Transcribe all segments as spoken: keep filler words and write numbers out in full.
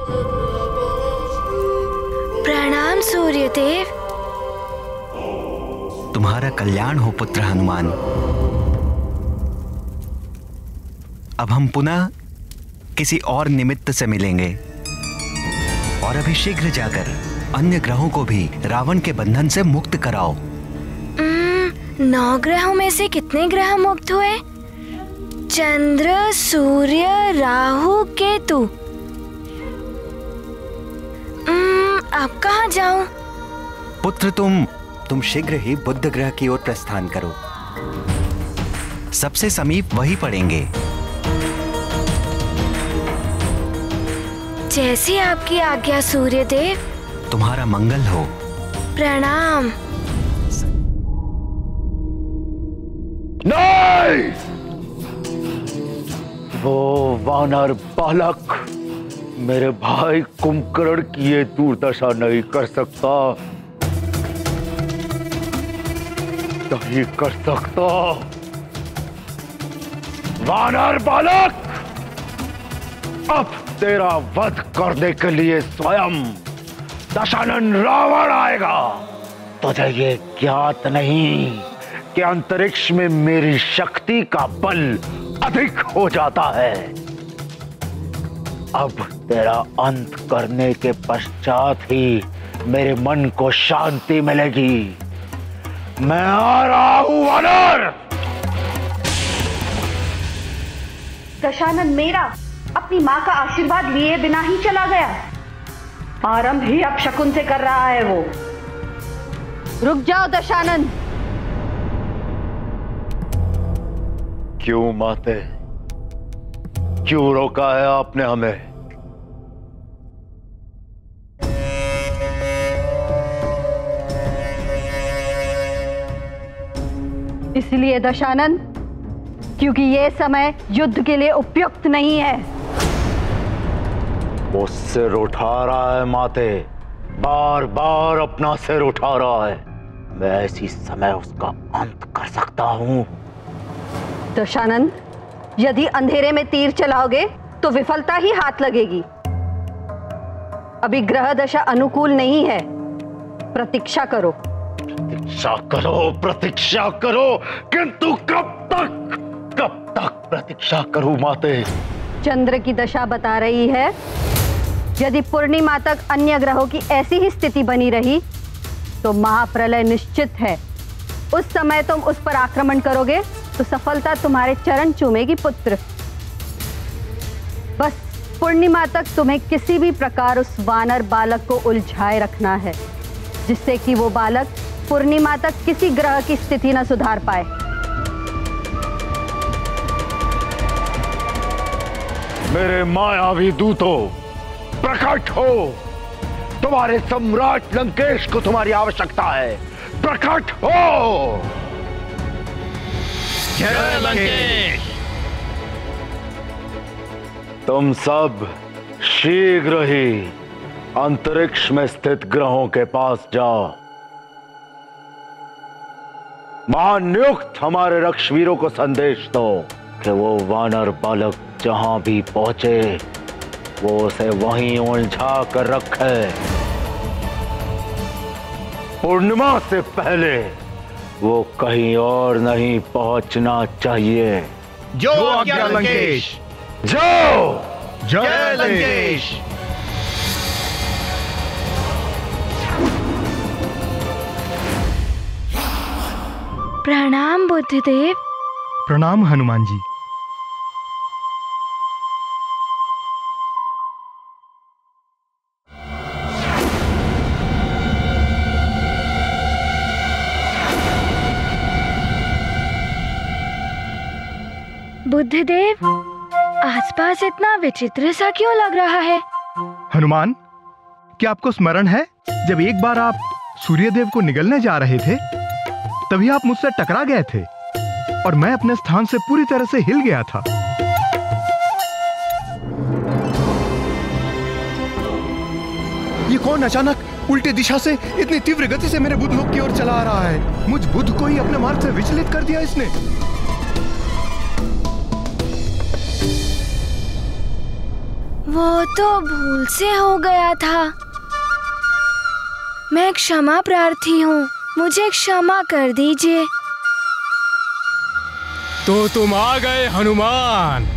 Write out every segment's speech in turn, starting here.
प्रणाम सूर्यदेव। तुम्हारा कल्याण हो पुत्र हनुमान। अब हम पुनः किसी और निमित्त से मिलेंगे और अभी शीघ्र जाकर अन्य ग्रहों को भी रावण के बंधन से मुक्त कराओ। नौ ग्रहों में से कितने ग्रह मुक्त हुए? चंद्र, सूर्य, राहु, केतु। अब कहाँ जाऊं? पुत्र तुम तुम शीघ्र ही बुध ग्रह की ओर प्रस्थान करो। सबसे समीप वही पड़ेंगे। जैसी आपकी आज्ञा सूर्यदेव। तुम्हारा मंगल हो। प्रणाम। नहीं! वो वानर बालक मेरे भाई कुंभकर्ण की ये दुर्दशा नहीं कर सकता, नहीं कर सकता। वानर बालक, अब तेरा वध करने के लिए स्वयं दशानन रावण आएगा। तुझे ये ज्ञात नहीं कि अंतरिक्ष में मेरी शक्ति का बल अधिक हो जाता है। अब तेरा अंत करने के पश्चात ही मेरे मन को शांति मिलेगी। मैं आ रहा हूं वानर। दशानन मेरा अपनी माँ का आशीर्वाद लिए बिना ही चला गया। आरंभ ही अब शकुन से कर रहा है वो। रुक जाओ दशानन। क्यों माते, क्यों रोका है आपने हमें? इसलिए दशानन क्योंकि ये समय युद्ध के लिए उपयुक्त नहीं है। वो सिर उठा रहा है माते, बार बार अपना सिर उठा रहा है। मैं इसी समय उसका अंत कर सकता हूं। दशानन, यदि अंधेरे में तीर चलाओगे तो विफलता ही हाथ लगेगी। अभी ग्रह दशा अनुकूल नहीं है। प्रतीक्षा करो। प्रतीक्षा करो, प्रतीक्षा करो, किंतु कब तक, कब तक प्रतीक्षा करूं माते? चंद्र की दशा बता रही है यदि पूर्णिमा तक अन्य ग्रहों की ऐसी ही स्थिति बनी रही तो महाप्रलय निश्चित है। उस समय तुम उस पर आक्रमण करोगे तो सफलता तुम्हारे चरण चूमेगी पुत्र। बस पूर्णिमा तक तुम्हें किसी भी प्रकार उस वानर बालक को उलझाए रखना है, जिससे कि वो बालक पूर्णिमा तक किसी ग्रह की स्थिति न सुधार पाए। मेरे मायावी दूतों, प्रकट हो। तुम्हारे सम्राट लंकेश को तुम्हारी आवश्यकता है। प्रकट हो। जय लंकेश। तुम सब शीघ्र ही अंतरिक्ष में स्थित ग्रहों के पास जाओ। महानियुक्त हमारे रक्षवीरों को संदेश दो कि वो वानर बालक जहां भी पहुंचे वो उसे वहीं उलझा कर रखे। पूर्णिमा से पहले वो कहीं और नहीं पहुंचना चाहिए। जो आज्ञा लंकेश। जो जय लंकेश। प्रणाम बुद्धदेव। प्रणाम हनुमान जी। बुद्धदेव, आसपास इतना विचित्र सा क्यों लग रहा है? हनुमान, क्या आपको स्मरण है जब एक बार आप सूर्यदेव को निगलने जा रहे थे तभी आप मुझसे टकरा गए थे और मैं अपने स्थान से पूरी तरह से हिल गया था। ये कौन अचानक उल्टे दिशा से इतनी तीव्र गति से मेरे बुध लोक की ओर चला आ रहा है? मुझ बुध को ही अपने मार्ग से विचलित कर दिया इसने। वो तो भूल से हो गया था। मैं क्षमा प्रार्थी हूँ, मुझे क्षमा कर दीजिए। तो तुम आ गए हनुमान।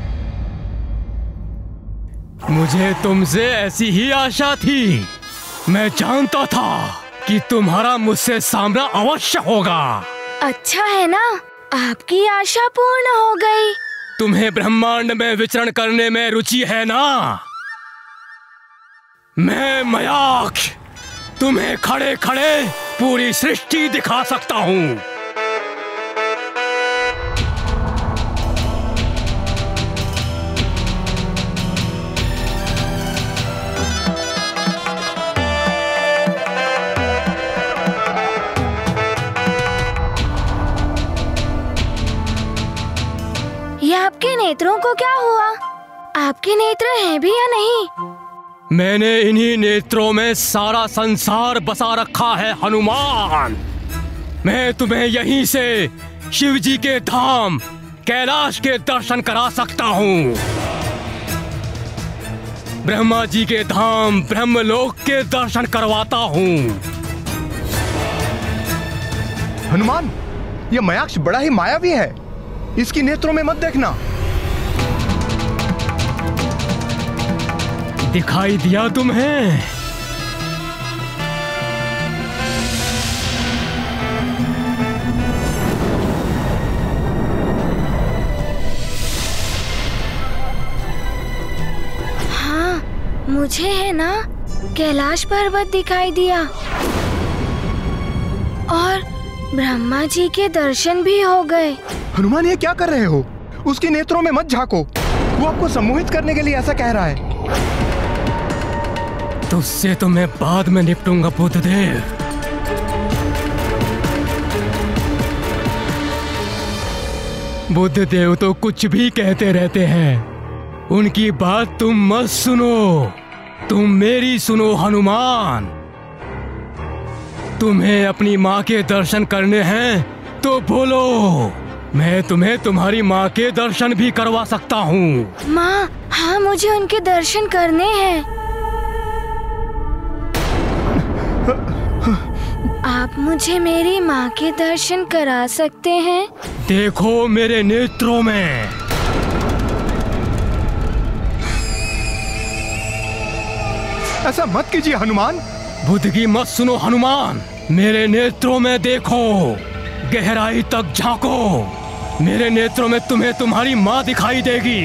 मुझे तुमसे ऐसी ही आशा थी। मैं जानता था कि तुम्हारा मुझसे सामना अवश्य होगा। अच्छा है ना, आपकी आशा पूर्ण हो गई। तुम्हें ब्रह्मांड में विचरण करने में रुचि है ना? मैं मयाक्ष तुम्हें खड़े खड़े पूरी सृष्टि दिखा सकता हूँ। ये आपके नेत्रों को क्या हुआ? आपके नेत्र हैं भी या नहीं? मैंने इन्हीं नेत्रों में सारा संसार बसा रखा है हनुमान। मैं तुम्हें यहीं से शिव जी के धाम कैलाश के दर्शन करा सकता हूँ। ब्रह्मा जी के धाम ब्रह्मलोक के दर्शन करवाता हूँ। हनुमान, यह मयाक्ष बड़ा ही मायावी है। इसकी नेत्रों में मत देखना। दिखाई दिया तुम्हें? हाँ, मुझे है ना कैलाश पर्वत दिखाई दिया और ब्रह्मा जी के दर्शन भी हो गए। हनुमान, ये क्या कर रहे हो? उसके नेत्रों में मत झांको। वो आपको सम्मोहित करने के लिए ऐसा कह रहा है। तुझसे तो मैं बाद में निपटूंगा बुद्धदेव। बुद्धदेव तो कुछ भी कहते रहते हैं, उनकी बात तुम मत सुनो। तुम मेरी सुनो हनुमान। तुम्हें अपनी माँ के दर्शन करने हैं तो बोलो, मैं तुम्हें तुम्हारी माँ के दर्शन भी करवा सकता हूँ। माँ, हाँ मुझे उनके दर्शन करने हैं। आप मुझे मेरी माँ के दर्शन करा सकते हैं? देखो मेरे नेत्रों में। ऐसा मत कीजिए हनुमान। बुद्ध की मत सुनो हनुमान। मेरे नेत्रों में देखो, गहराई तक झांको। मेरे नेत्रों में तुम्हें तुम्हारी माँ दिखाई देगी।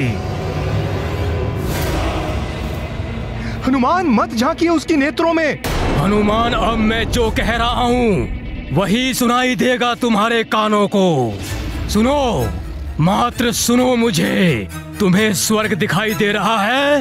हनुमान, मत झांकिए उसकी नेत्रों में। हनुमान, अब मैं जो कह रहा हूँ वही सुनाई देगा तुम्हारे कानों को। सुनो, मात्र सुनो मुझे। तुम्हें स्वर्ग दिखाई दे रहा है?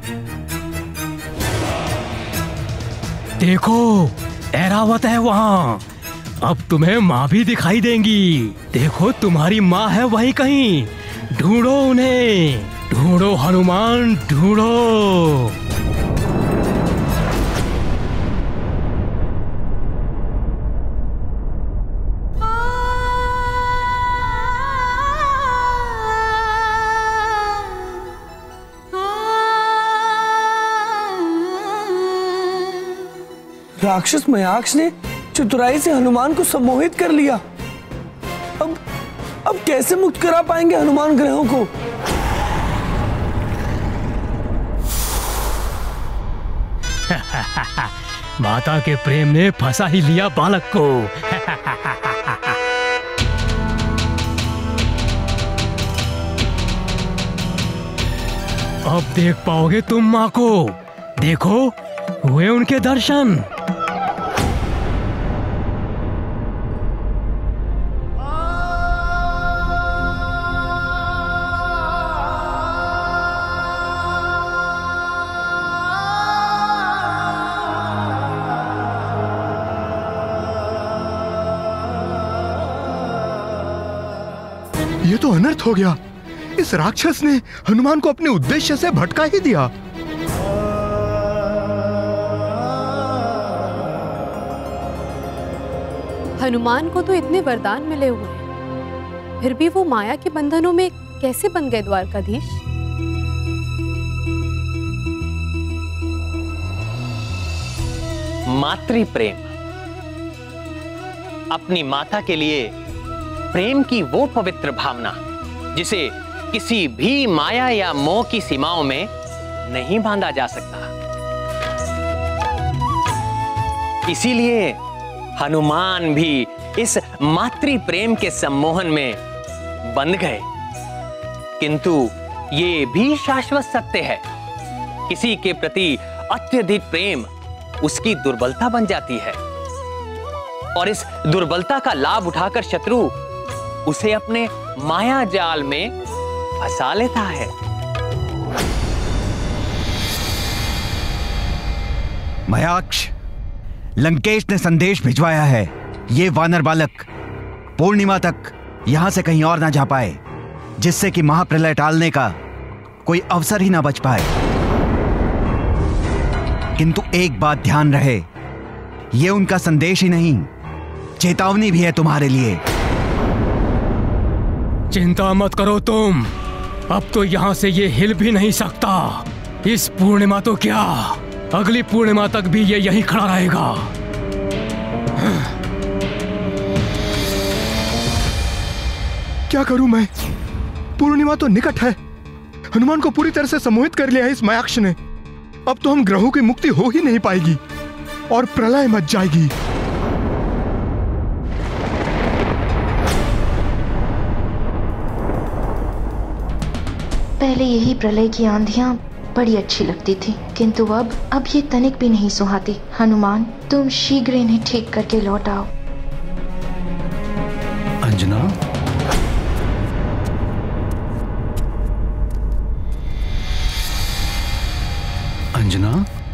देखो, ऐरावत है वहाँ। अब तुम्हें माँ भी दिखाई देंगी। देखो, तुम्हारी माँ है वहीं कहीं। ढूंढो उन्हें, ढूंढो हनुमान, ढूंढो। राक्षस मयाक्ष ने चतुराई से हनुमान को सम्मोहित कर लिया। अब अब कैसे मुक्त करा पाएंगे हनुमान ग्रहों को? माता के प्रेम ने फंसा ही लिया बालक को। अब देख पाओगे तुम माँ को। देखो, हुए उनके दर्शन। ये तो अनर्थ हो गया। इस राक्षस ने हनुमान को अपने उद्देश्य से भटका ही दिया। हनुमान को तो इतने वरदान मिले हुए हैं, फिर भी वो माया के बंधनों में कैसे बन गए द्वारकाधीश? मातृ प्रेम। अपनी माता के लिए प्रेम की वो पवित्र भावना जिसे किसी भी माया या मोह की सीमाओं में नहीं बांधा जा सकता। इसीलिए हनुमान भी इस मातृ प्रेम के सम्मोहन में बंध गए। किंतु ये भी शाश्वत सत्य है, किसी के प्रति अत्यधिक प्रेम उसकी दुर्बलता बन जाती है और इस दुर्बलता का लाभ उठाकर शत्रु उसे अपने माया जाल में फंसा लेता है। मयाक्ष, लंकेश ने संदेश भिजवाया है। ये वानर बालक पूर्णिमा तक यहां से कहीं और ना जा पाए, जिससे कि महाप्रलय टालने का कोई अवसर ही ना बच पाए। किंतु एक बात ध्यान रहे, ये उनका संदेश ही नहीं, चेतावनी भी है तुम्हारे लिए। चिंता मत करो तुम, अब तो यहां से ये हिल भी नहीं सकता। इस पूर्णिमा तो क्या, अगली पूर्णिमा तक भी ये यहीं खड़ा रहेगा। क्या करूं मैं? पूर्णिमा तो निकट है। हनुमान को पूरी तरह से सम्मोहित कर लिया है इस मयाक्ष ने। अब तो हम ग्रहों की मुक्ति हो ही नहीं पाएगी और प्रलय मच जाएगी। पहले यही प्रलय की आंधियां बड़ी अच्छी लगती थी, किंतु अब अब ये तनिक भी नहीं सुहाती। हनुमान, तुम शीघ्र इन्हें ठीक करके लौट आओ। अंजना, अंजना,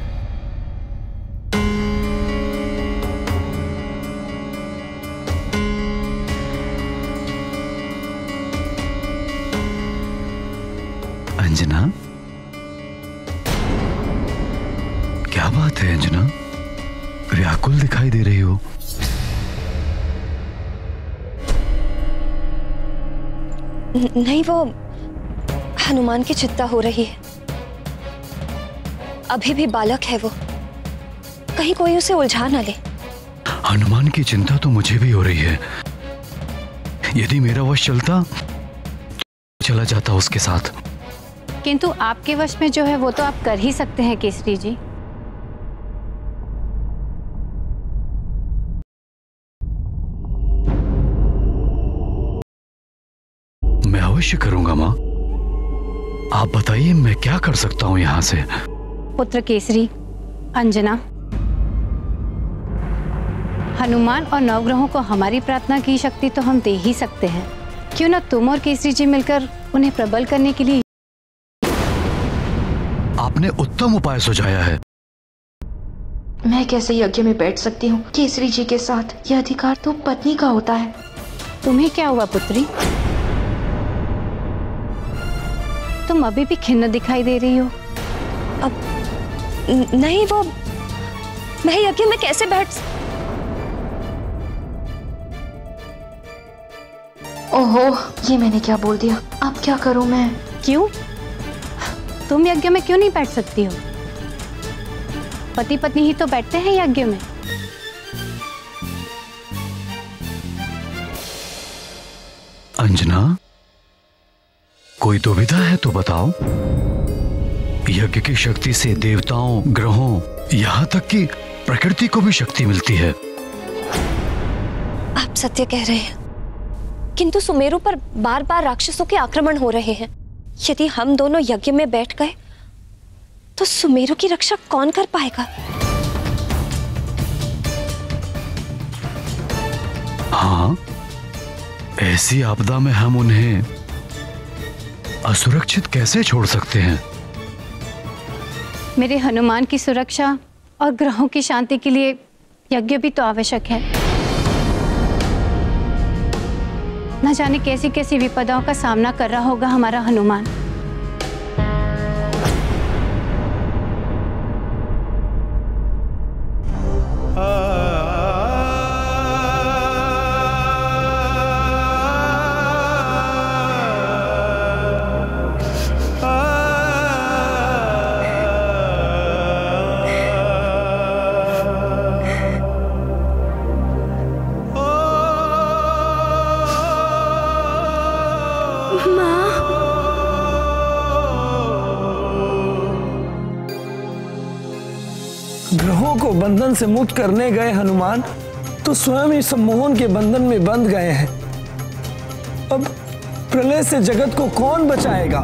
अंजना, क्या बात है अंजना? व्याकुल दिखाई दे रही हो। नहीं, वो हनुमान की चिंता हो रही है। अभी भी बालक है वो, कहीं कोई उसे उलझा ना ले। हनुमान की चिंता तो मुझे भी हो रही है। यदि मेरा वश चलता तो चला जाता उसके साथ। किंतु आपके वश में जो है वो तो आप कर ही सकते हैं केसरी जी। मैं अवश्य करूंगा मां। आप बताइए मैं क्या कर सकता हूं यहां से। पुत्र केसरी, अंजना, हनुमान और नवग्रहों को हमारी प्रार्थना की शक्ति तो हम दे ही सकते हैं। क्यों ना तुम और केसरी जी मिलकर उन्हें प्रबल करने के लिए। आपने उत्तम उपाय सुझाया है। मैं कैसे यज्ञ में बैठ सकती हूँ केसरी जी के साथ? यह अधिकार तो पत्नी का होता है। तुम्हें क्या हुआ पुत्री? तुम अभी भी खिन्न दिखाई दे रही हो। अब नहीं, वो मैं यज्ञ में कैसे बैठ। ओहो, ये मैंने क्या बोल दिया? अब क्या करूं मैं? क्यों? तुम यज्ञ में क्यों नहीं बैठ सकती हो? पति पत्नी ही तो बैठते हैं यज्ञ में। अंजना, कोई दुविधा है तो बताओ। यज्ञ की शक्ति से देवताओं, ग्रहों, यहाँ तक कि प्रकृति को भी शक्ति मिलती है। आप सत्य कह रहे हैं, किंतु सुमेरु पर बार बार राक्षसों के आक्रमण हो रहे हैं। यदि हम दोनों यज्ञ में बैठ गए तो सुमेरु की रक्षा कौन कर पाएगा? हाँ, ऐसी आपदा में हम उन्हें असुरक्षित कैसे छोड़ सकते हैं? मेरे हनुमान की सुरक्षा और ग्रहों की शांति के लिए यज्ञ भी तो आवश्यक है। न जाने कैसी कैसी विपदाओं का सामना कर रहा होगा हमारा हनुमान। ग्रहों को बंधन से मुक्त करने गए हनुमान तो स्वयं ही सम्मोहन के बंधन में बंध गए हैं। अब प्रलय से जगत को कौन बचाएगा?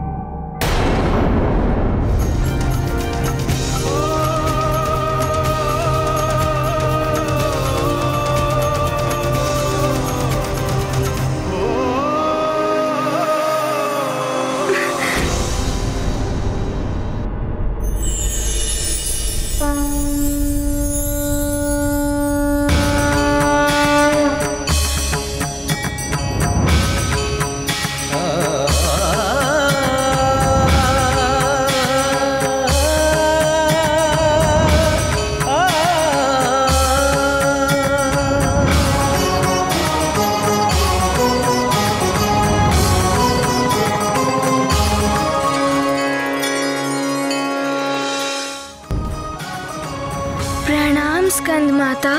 प्रणाम स्कंद माता।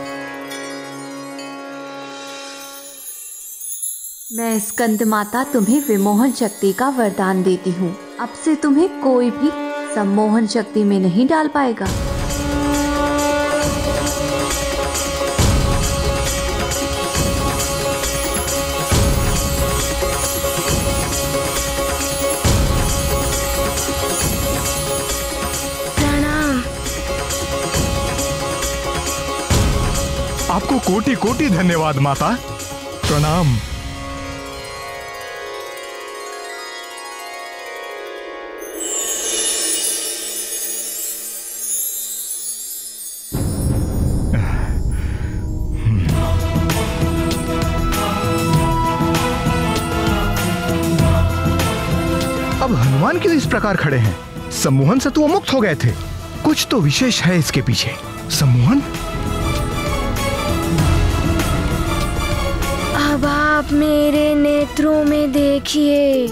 मैं स्कंद माता तुम्हें विमोहन शक्ति का वरदान देती हूँ। अब से तुम्हें कोई भी सम्मोहन शक्ति में नहीं डाल पाएगा। आपको कोटि कोटि धन्यवाद माता। प्रणाम। अब हनुमान क्यों इस प्रकार खड़े हैं? सम्मोहन से तो वो मुक्त हो गए थे। कुछ तो विशेष है इसके पीछे। सम्मोहन? अब आप मेरे नेत्रों में देखिए।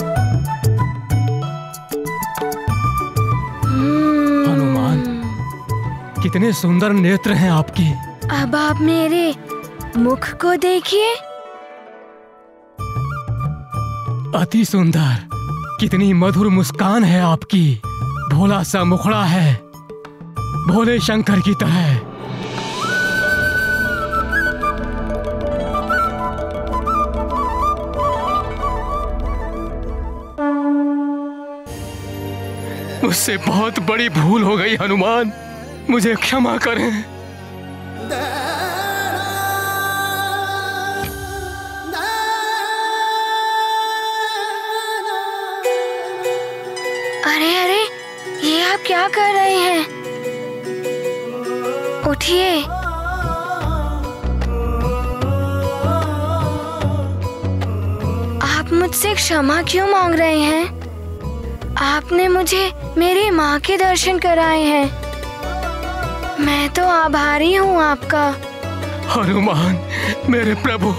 हनुमान, कितने सुंदर नेत्र हैं आपके। अब आप मेरे मुख को देखिए। अति सुंदर, कितनी मधुर मुस्कान है आपकी। भोला सा मुखड़ा है, भोले शंकर की तरह। मुझसे बहुत बड़ी भूल हो गई हनुमान, मुझे क्षमा करें। अरे अरे, ये आप क्या कर रहे हैं? उठिए। आप मुझसे क्षमा क्यों मांग रहे हैं? आपने मुझे मेरी माँ के दर्शन कराए हैं। मैं तो आभारी हूँ आपका। हनुमान, मेरे प्रभु।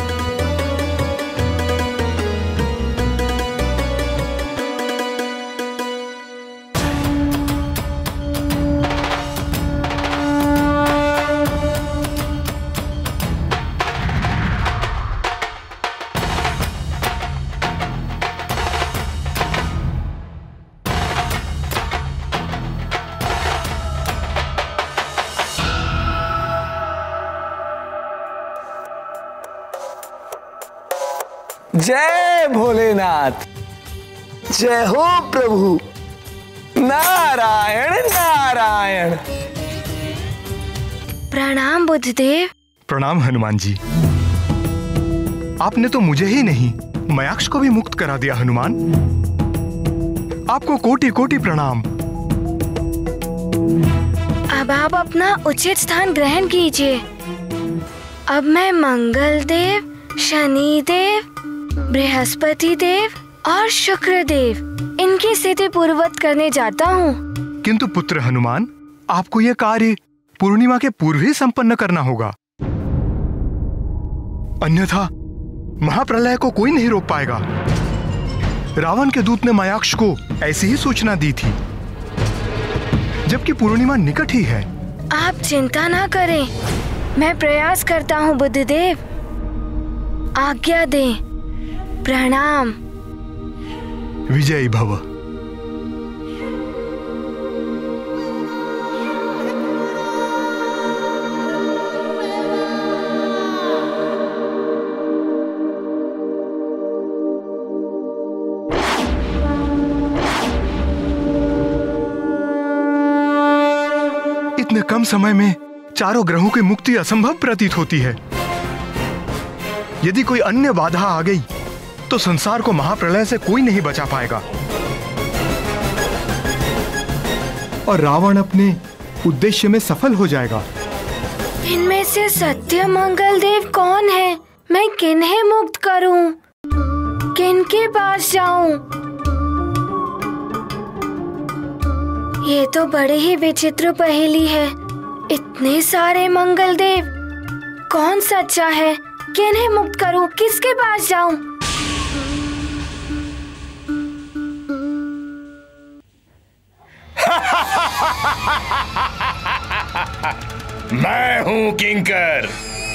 जय भोलेनाथ, जय हो प्रभु। नारायण नारायण। प्रणाम बुद्धदेव। प्रणाम हनुमान जी। आपने तो मुझे ही नहीं, मयाक्ष को भी मुक्त करा दिया हनुमान। आपको कोटि कोटि प्रणाम। अब आप अपना उचित स्थान ग्रहण कीजिए। अब मैं मंगल देव, शनि देव, बृहस्पति देव और शुक्र देव, इनकी स्थिति पूर्ववत करने जाता हूँ। किंतु पुत्र हनुमान, आपको यह कार्य पूर्णिमा के पूर्व ही संपन्न करना होगा, अन्यथा महाप्रलय को कोई नहीं रोक पाएगा। रावण के दूत ने मयाक्ष को ऐसी ही सूचना दी थी, जबकि पूर्णिमा निकट ही है। आप चिंता ना करें, मैं प्रयास करता हूँ बुद्धदेव। आज्ञा दें, प्रणाम। विजयी भव। इतने कम समय में चारों ग्रहों की मुक्ति असंभव प्रतीत होती है। यदि कोई अन्य बाधा आ गई तो संसार को महाप्रलय से कोई नहीं बचा पाएगा और रावण अपने उद्देश्य में सफल हो जाएगा। इनमें से सत्य मंगल देव कौन है? मैं किन्हें मुक्त करूं? किनके पास जाऊं? ये तो बड़ी ही विचित्र पहेली है। इतने सारे मंगल देव, कौन सच्चा है? किन्हें मुक्त करूं? किसके पास जाऊं? मैं हूं किंकर।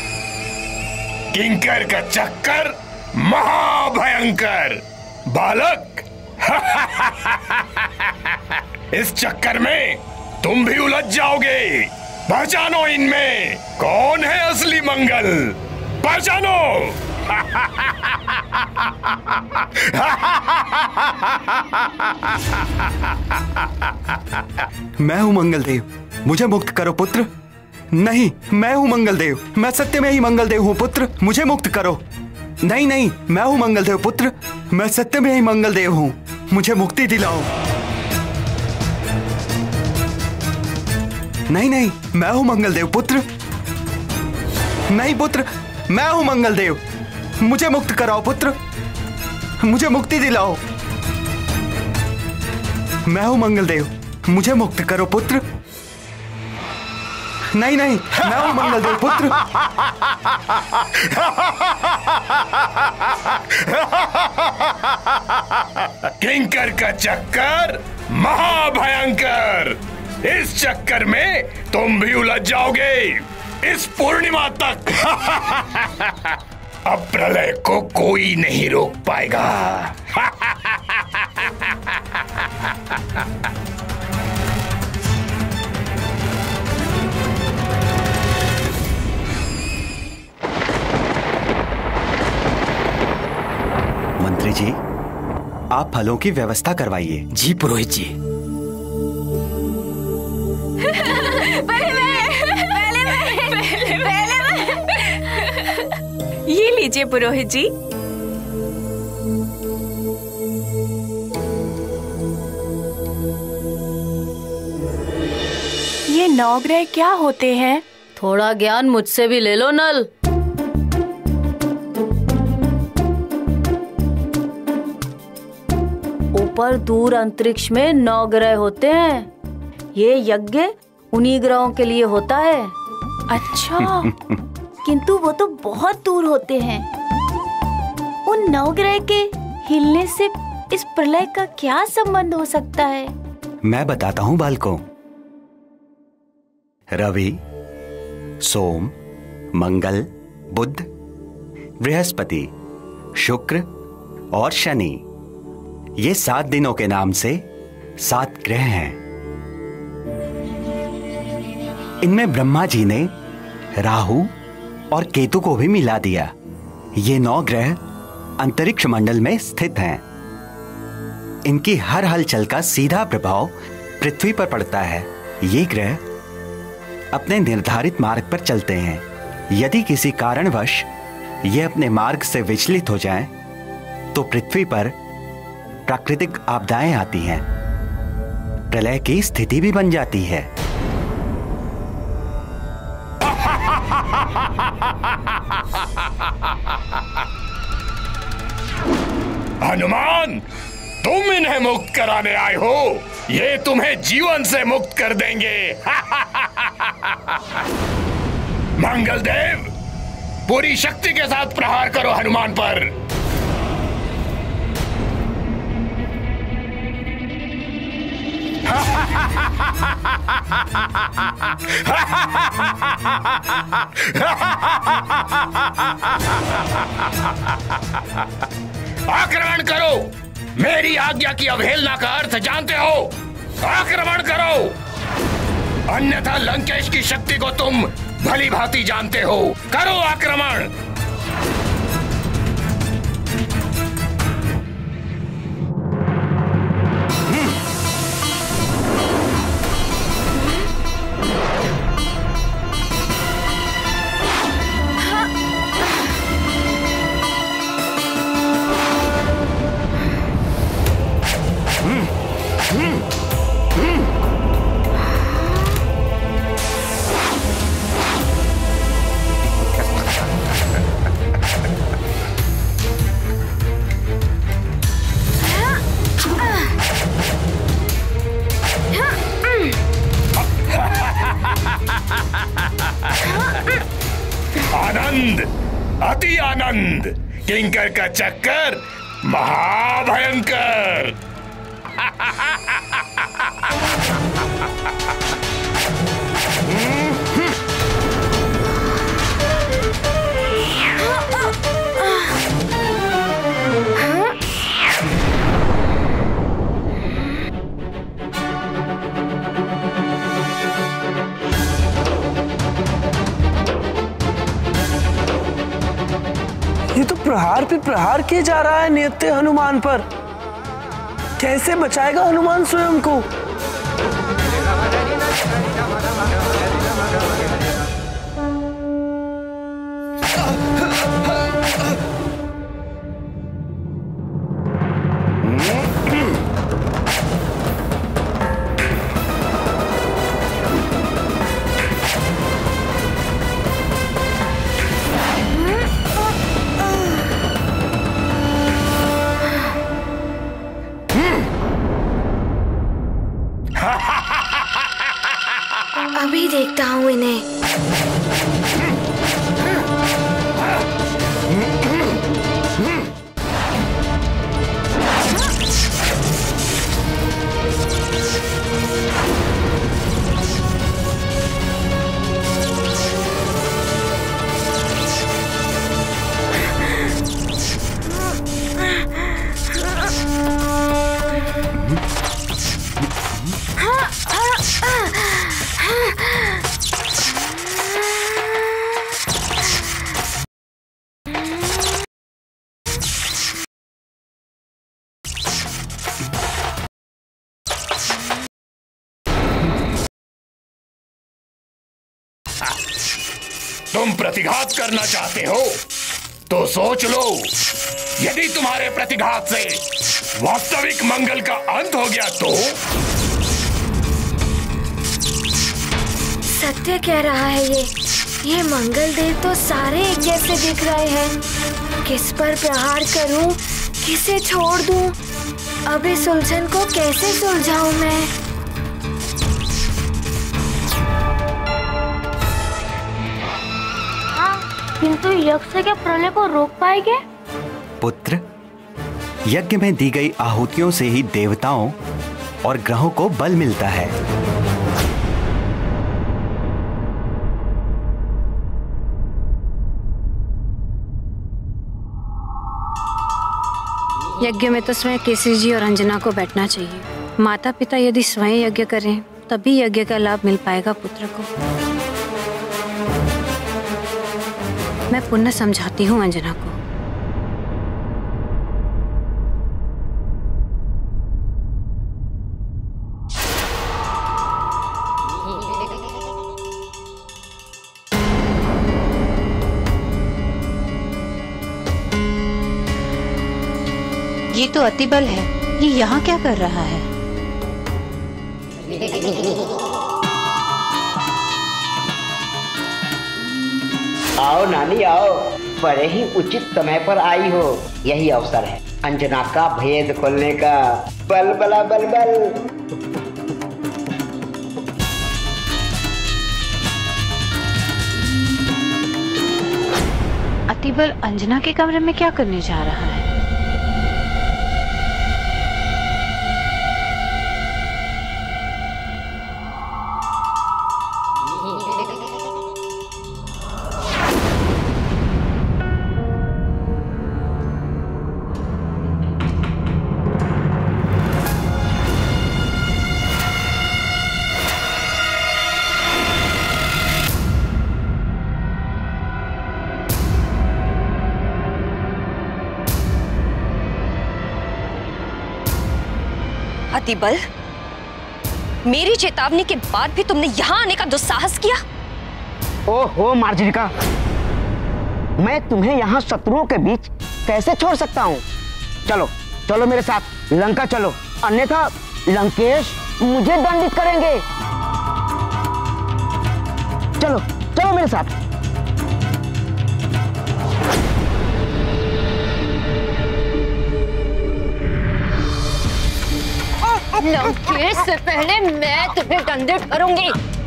किंकर का चक्कर महाभयंकर। बालक, इस चक्कर में तुम भी उलझ जाओगे। पहचानो इनमें कौन है असली मंगल। पहचानो। मैं हूं मंगलदेव, मुझे मुक्त करो पुत्र। नहीं, मैं हूं मंगलदेव, मैं सत्य में ही मंगलदेव हूं पुत्र, मुझे मुक्त करो। नहीं नहीं, मैं हूं मंगलदेव पुत्र, मैं सत्य में ही मंगलदेव हूं, मुझे मुक्ति दिलाओ। नहीं नहीं, मैं हूं मंगलदेव पुत्र। नहीं पुत्र, मैं हूं मंगलदेव, मुझे मुक्त कराओ पुत्र, मुझे मुक्ति दिलाओ। मैं हूं मंगलदेव, मुझे मुक्त करो पुत्र। नहीं नहीं, मैं हूं मंगलदेव पुत्र। किंकर का चक्कर महाभयंकर। इस चक्कर में तुम भी उलझ जाओगे इस पूर्णिमा तक। अब प्रलय को कोई नहीं रोक पाएगा। मंत्री जी, आप फलों की व्यवस्था करवाइए। जी पुरोहित जी। पहले मैं, पहले मैं, पहले, पहले मैं। ये लीजिए पुरोहित जी। ये नवग्रह क्या होते हैं? थोड़ा ज्ञान मुझसे भी ले लो नल। ऊपर दूर अंतरिक्ष में नौ ग्रह होते हैं। ये यज्ञ उन्हीं ग्रहों के लिए होता है। अच्छा, किंतु वो तो बहुत दूर होते हैं। उन नौ ग्रह के हिलने से इस प्रलय का क्या संबंध हो सकता है? मैं बताता हूँ बालकों। रवि, सोम, मंगल, बुध, बृहस्पति, शुक्र और शनि, ये सात दिनों के नाम से सात ग्रह हैं। इनमें ब्रह्मा जी ने राहु और केतु को भी मिला दिया। ये नौ ग्रह अंतरिक्ष मंडल में स्थित हैं। इनकी हर हलचल का सीधा प्रभाव पृथ्वी पर पड़ता है। ये ग्रह अपने निर्धारित मार्ग पर चलते हैं। यदि किसी कारणवश ये अपने मार्ग से विचलित हो जाएं, तो पृथ्वी पर प्राकृतिक आपदाएं आती हैं, प्रलय की स्थिति भी बन जाती है। हनुमान, तुम इन्हें मुक्त कराने आए हो। ये तुम्हें जीवन से मुक्त कर देंगे। मंगलदेव, पूरी शक्ति के साथ प्रहार करो हनुमान पर। आक्रमण करो। मेरी आज्ञा की अवहेलना का अर्थ जानते हो? आक्रमण करो, अन्यथा लंकेश की शक्ति को तुम भली भांति जानते हो। करो आक्रमण। आनंद, अति आनंद। किंकर का चक्कर महाभयंकर। ये तो प्रहार पे प्रहार किए जा रहा है नियत्ते हनुमान पर। कैसे बचाएगा हनुमान स्वयं को? अभी देखता हूँ इन्हें। तुम प्रतिघात करना चाहते हो तो सोच लो। यदि तुम्हारे प्रतिघात से वास्तविक मंगल का अंत हो गया तो? सत्य कह रहा है ये ये मंगल देव तो सारे एक जैसे दिख रहे हैं। किस पर प्रहार करूं, किसे छोड़ दूं? अब इस उलझन को कैसे सुलझाऊं मैं? किंतु यज्ञ से क्या प्रलय को रोक पाएंगे? पुत्र, यज्ञ में दी गई आहुतियों से ही देवताओं और ग्रहों को बल मिलता है। यज्ञ में तो स्वयं केसरी जी और अंजना को बैठना चाहिए। माता पिता यदि स्वयं यज्ञ करें तभी यज्ञ का लाभ मिल पाएगा पुत्र को। मैं पुनः समझाती हूँ अंजना को। ये तो अतिबल है। ये यहाँ क्या कर रहा है? आओ नानी आओ, बड़े ही उचित समय पर आई हो। यही अवसर है अंजना का भेद खोलने का। बल बला बल बल। अतिबल अंजना के कमरे में क्या करने जा रहा है? अतिबल, मेरी चेतावनी के बाद भी तुमने यहाँ आने का दुस्साहस किया। ओहो मार्जरिका, मैं तुम्हें यहाँ शत्रुओं के बीच कैसे छोड़ सकता हूँ? चलो चलो मेरे साथ लंका चलो, अन्यथा लंकेश मुझे दंडित करेंगे। चलो चलो मेरे साथ। लंकेश से पहले मैं तुम्हें दंडित करूंगी।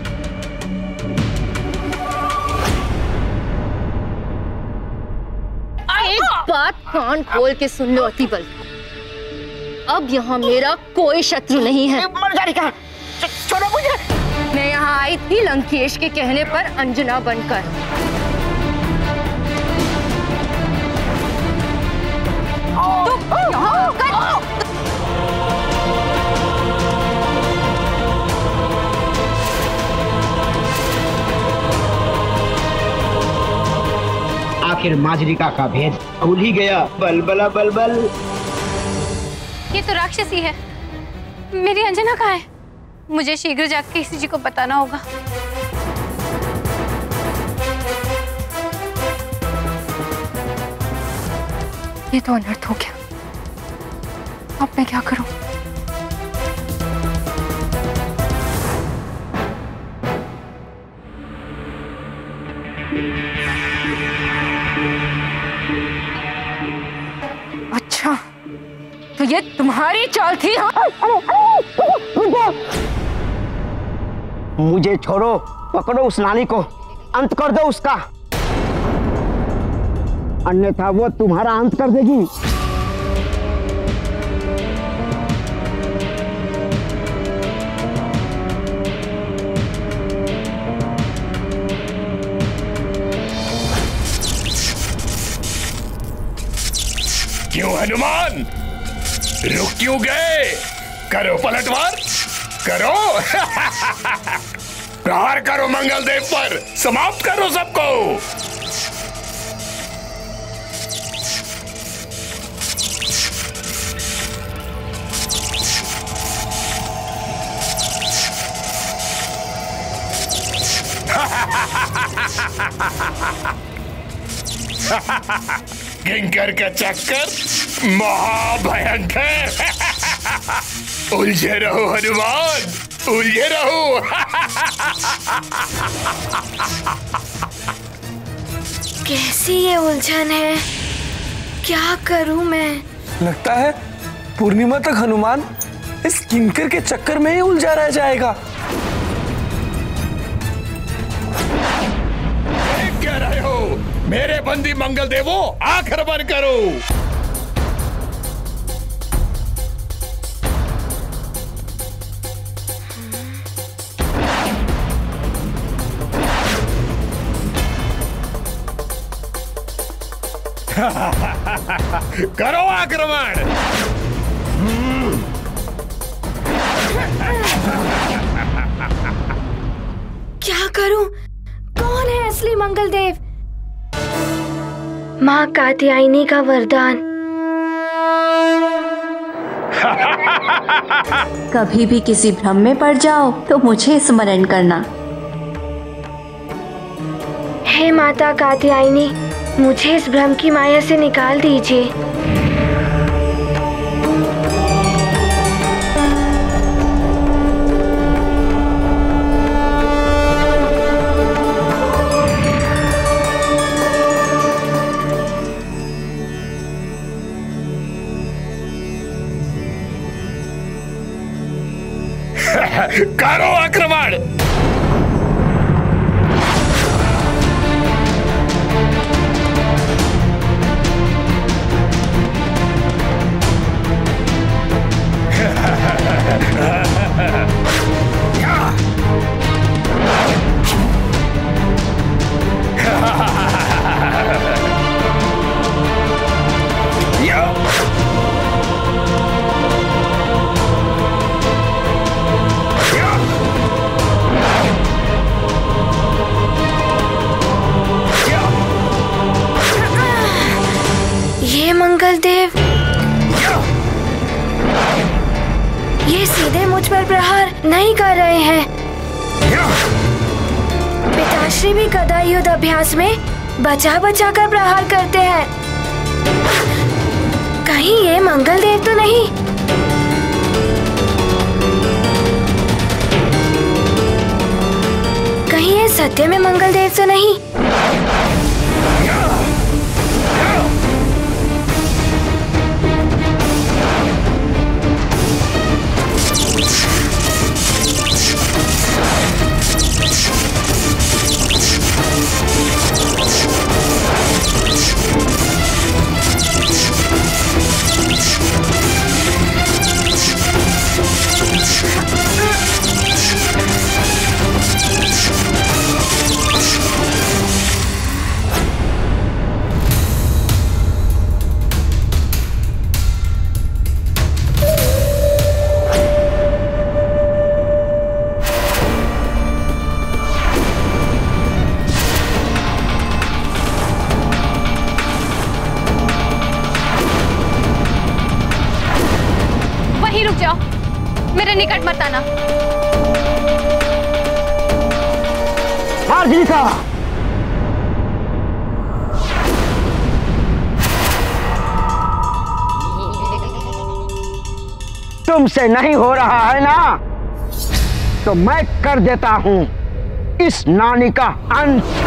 एक बात कान खोल के सुन लो अतिबल, अब यहाँ मेरा कोई शत्रु नहीं है। मार्जरिका, छोड़ो मुझे। मैं यहाँ आई थी लंकेश के कहने पर अंजना बनकर। तो यहाँ आकर आखिर मार्जरिका का भेद खुल ही गया। बल बला बल बल। ये तो राक्षसी है। मेरी अंजना कहाँ है? मुझे शीघ्र जाकर किसी जी को बताना होगा। ये तो अनर्थ हो गया। अब मैं क्या करूं? अच्छा, तो ये तुम्हारी चाल थी? हाँ? मुझे छोड़ो, पकड़ो उस नाली को, अंत कर दो उसका, अन्यथा वो तुम्हारा अंत कर देगी। क्यों हनुमान, रुक क्यों गए? करो पलटवार, करो। प्रहार करो मंगलदेव पर, समाप्त करो सबको। किंकर का चक्कर महाभयंकर। उलझे रहो हनुमान, उलझे रहो। कैसी ये उलझन है, क्या करूं मैं? लगता है पूर्णिमा तक हनुमान इस किंकर के चक्कर में ही उलझा रह जाएगा। क्या रहे हो मेरे बंदी मंगल देवो, आखिर बंद करो। करो आक्रमण। क्या करूं? कौन है असली मंगलदेव? माँ कात्यायनी का वरदान। कभी भी किसी भ्रम में पड़ जाओ तो मुझे स्मरण करना। हे माता कात्यायनी, मुझे इस भ्रम की माया से निकाल दीजिए। करो आक्रमण। सीधे मुझ पर प्रहार नहीं कर रहे हैं। पिताश्री भी गदा युद्ध अभ्यास में बचा बचा कर प्रहार करते हैं। कहीं ये मंगल देव तो नहीं? कहीं ये सत्य में मंगल देव तो नहीं? मेरे निकट मत आना। मार्जिका, तुमसे नहीं हो रहा है ना, तो मैं कर देता हूं इस नानी का अंत।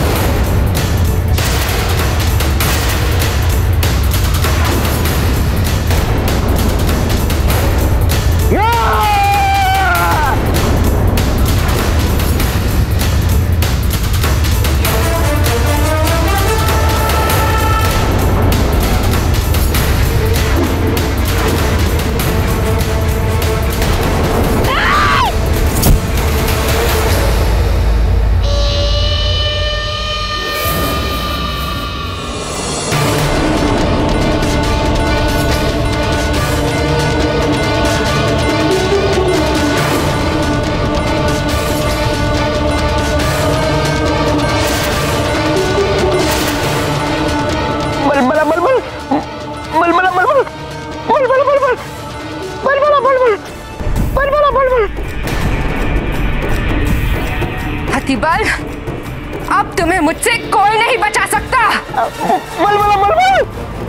हतिबल, अब तुम्हें मुझसे कोई नहीं बचा सकता। बल बल बल बल।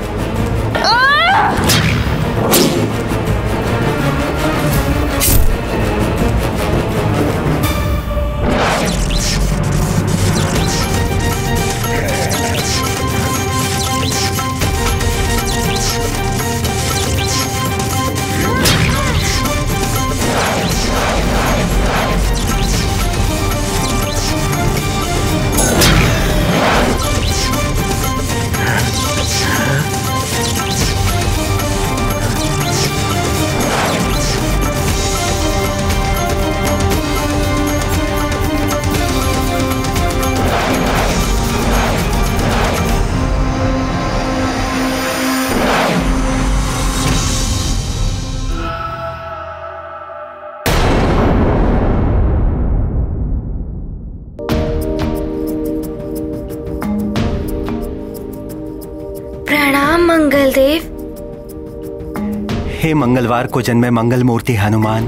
मंगलदेव। हे मंगलवार को जन्मे मंगल मूर्ति हनुमान,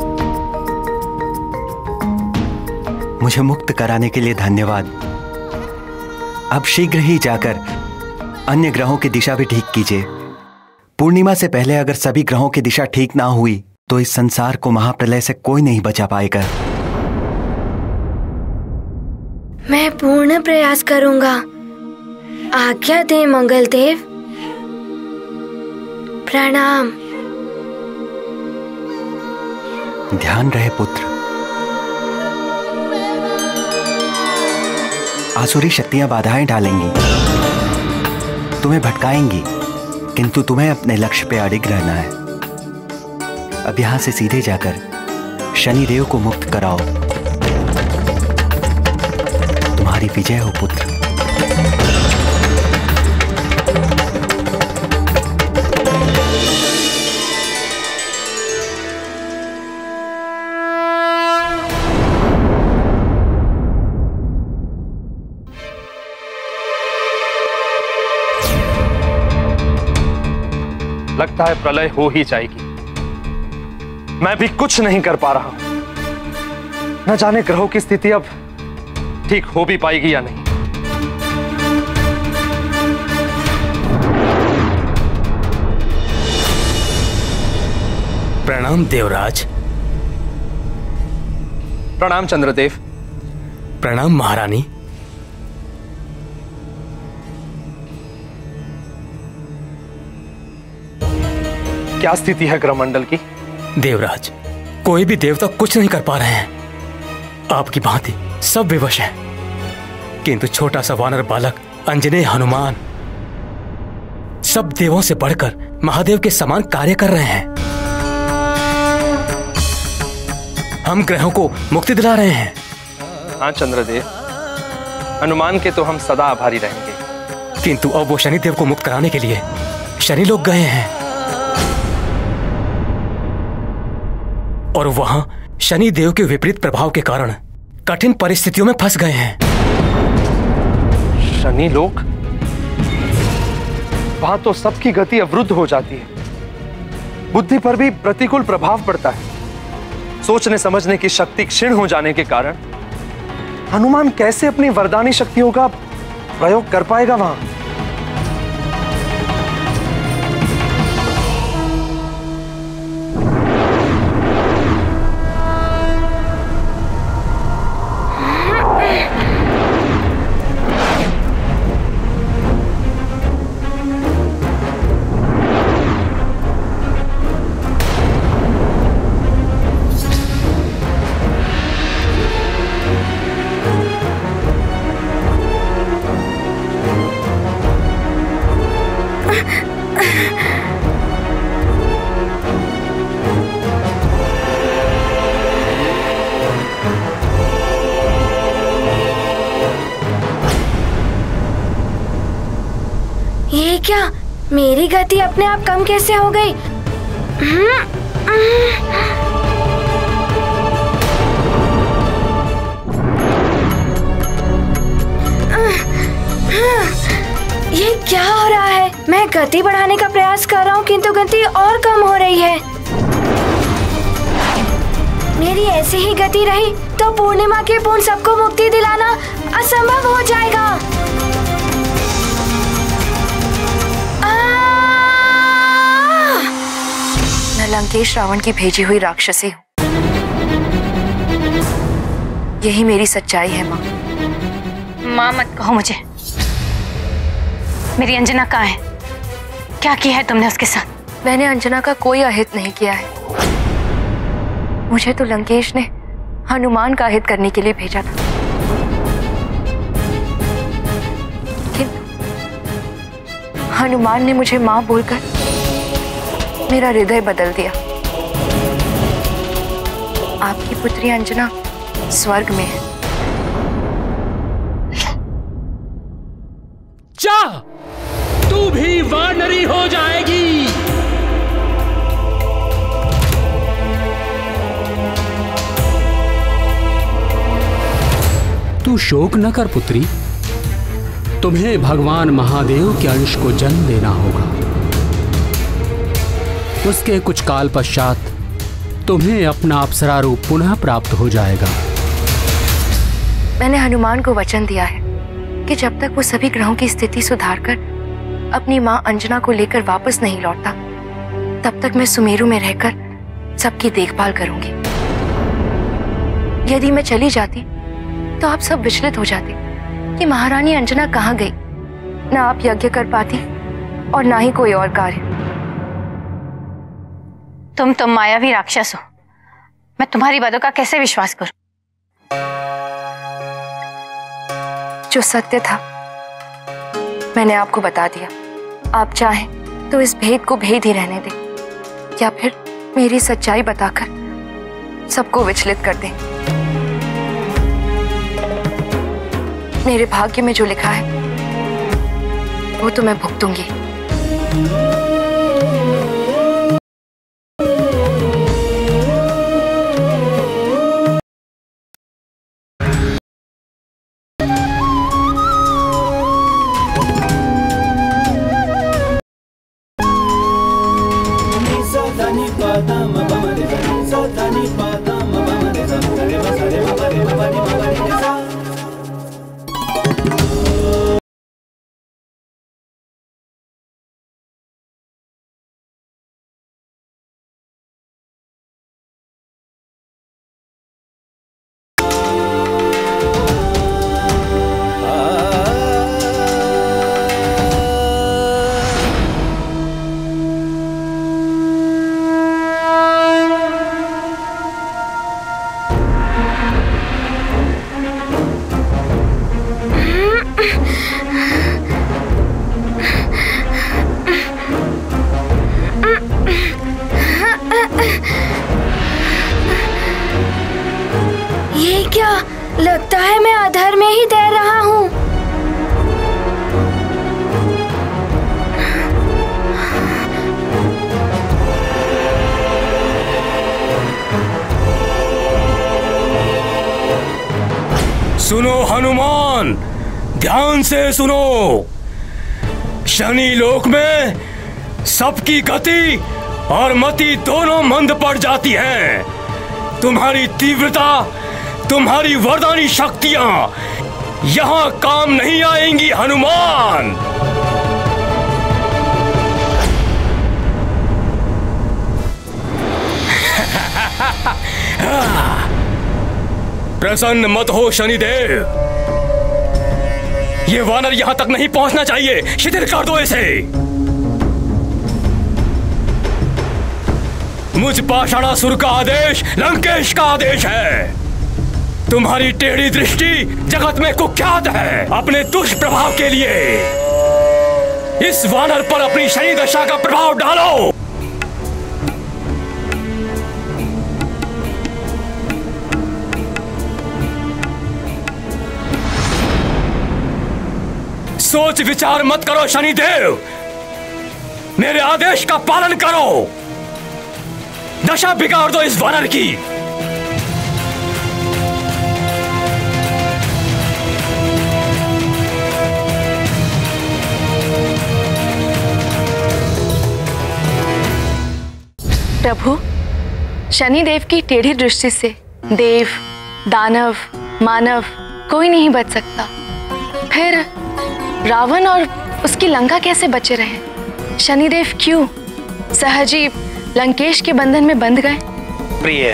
मुझे मुक्त कराने के लिए धन्यवाद। अब शीघ्र ही जाकर अन्य ग्रहों की दिशा भी ठीक कीजिए। पूर्णिमा से पहले अगर सभी ग्रहों की दिशा ठीक ना हुई तो इस संसार को महाप्रलय से कोई नहीं बचा पाएगा। मैं पूर्ण प्रयास करूंगा। आज्ञा दे मंगलदेव। प्रणाम। ध्यान रहे पुत्र। आसुरी शक्तियां बाधाएं डालेंगी, तुम्हें भटकाएंगी, किंतु तुम्हें अपने लक्ष्य पे अडिग रहना है। अब यहां से सीधे जाकर शनिदेव को मुक्त कराओ। तुम्हारी विजय हो पुत्र। लगता है प्रलय हो ही जाएगी। मैं भी कुछ नहीं कर पा रहा हूं। न जाने ग्रहों की स्थिति अब ठीक हो भी पाएगी या नहीं। प्रणाम देवराज। प्रणाम चंद्रदेव। प्रणाम महारानी। क्या स्थिति है ग्रहमंडल की? देवराज, कोई भी देवता कुछ नहीं कर पा रहे हैं। आपकी भांति सब विवश हैं, किंतु छोटा सा वानर बालक अंजनेय हनुमान सब देवों से बढ़कर महादेव के समान कार्य कर रहे हैं। हम ग्रहों को मुक्ति दिला रहे हैं। हाँ चंद्रदेव, हनुमान के तो हम सदा आभारी रहेंगे। किंतु अब वो शनिदेव को मुक्त कराने के लिए शनि लोग गए हैं और वहां शनिदेव के विपरीत प्रभाव के कारण कठिन परिस्थितियों में फंस गए हैं। शनि लोग? वहां तो सबकी गति अवरुद्ध हो जाती है, बुद्धि पर भी प्रतिकूल प्रभाव पड़ता है। सोचने समझने की शक्ति क्षीण हो जाने के कारण हनुमान कैसे अपनी वरदानी शक्तियों का प्रयोग कर पाएगा वहां? ये क्या, मेरी गति अपने आप कम कैसे हो गई? ये क्या हो रहा है? मैं गति बढ़ाने का प्रयास कर रहा हूँ किंतु गति और कम हो रही है। मेरी ऐसी ही गति रही तो पूर्णिमा के पूर्ण सबको मुक्ति दिलाना असंभव हो जाएगा। मैं लंकेश रावण की भेजी हुई राक्षसी हूँ। यही मेरी सच्चाई है माँ। माँ मत कहो मुझे। मेरी अंजना कहाँ है? क्या किया है तुमने उसके साथ? मैंने अंजना का कोई अहित नहीं किया है। मुझे तो लंकेश ने हनुमान का अहित करने के लिए भेजा था, लेकिन हनुमान ने मुझे माँ बोलकर मेरा हृदय बदल दिया। आपकी पुत्री अंजना स्वर्ग में है। जा, तू भी वानरी हो जाएगी। तू शोक न कर पुत्री, तुम्हें भगवान महादेव के अंश को जन्म देना होगा। उसके कुछ काल पश्चात तुम्हें अपना अप्सरा रूप पुनः प्राप्त हो जाएगा। मैंने हनुमान को वचन दिया है कि जब तक वो सभी ग्रहों की स्थिति सुधारकर अपनी मां अंजना को लेकर वापस नहीं लौटता, तब तक मैं सुमेरु में रहकर सबकी देखभाल करूंगी। यदि मैं चली जाती तो आप सब विचलित हो जाते कि महारानी अंजना कहाँ गई। ना आप यज्ञ कर पाती और ना ही कोई और कार्य। तुम तो मायावी राक्षस हो। मैं तुम्हारी बातों का कैसे विश्वास करूं? जो सत्य था मैंने आपको बता दिया। आप चाहें तो इस भेद को भेद ही रहने दें, या फिर मेरी सच्चाई बताकर सबको विचलित कर दें। मेरे भाग्य में जो लिखा है वो तो मैं भुगतूंगी। सा लगता है मैं अधर में ही तैर रहा हूँ। सुनो हनुमान, ध्यान से सुनो। शनि लोक में सबकी गति और मति दोनों मंद पड़ जाती हैं। तुम्हारी तीव्रता, तुम्हारी वरदानी शक्तियां यहां काम नहीं आएंगी हनुमान। प्रसन्न मत हो शनिदेव, ये वानर यहां तक नहीं पहुंचना चाहिए। शिथिल कर दो इसे। मुझ पाषाणासुर का आदेश लंकेश का आदेश है। तुम्हारी टेढ़ी दृष्टि जगत में कुख्यात है अपने दुष्प्रभाव के लिए। इस वानर पर अपनी शनि दशा का प्रभाव डालो। सोच विचार मत करो शनिदेव, मेरे आदेश का पालन करो। दशा बिगाड़ दो इस वानर की। प्रभु, शनिदेव की टेढ़ी दृष्टि से देव, दानव, मानव कोई नहीं बच सकता। फिर रावण और उसकी लंका कैसे बचे रहे? शनिदेव क्यों सहजीव लंकेश के बंधन में बंध गए? प्रिय,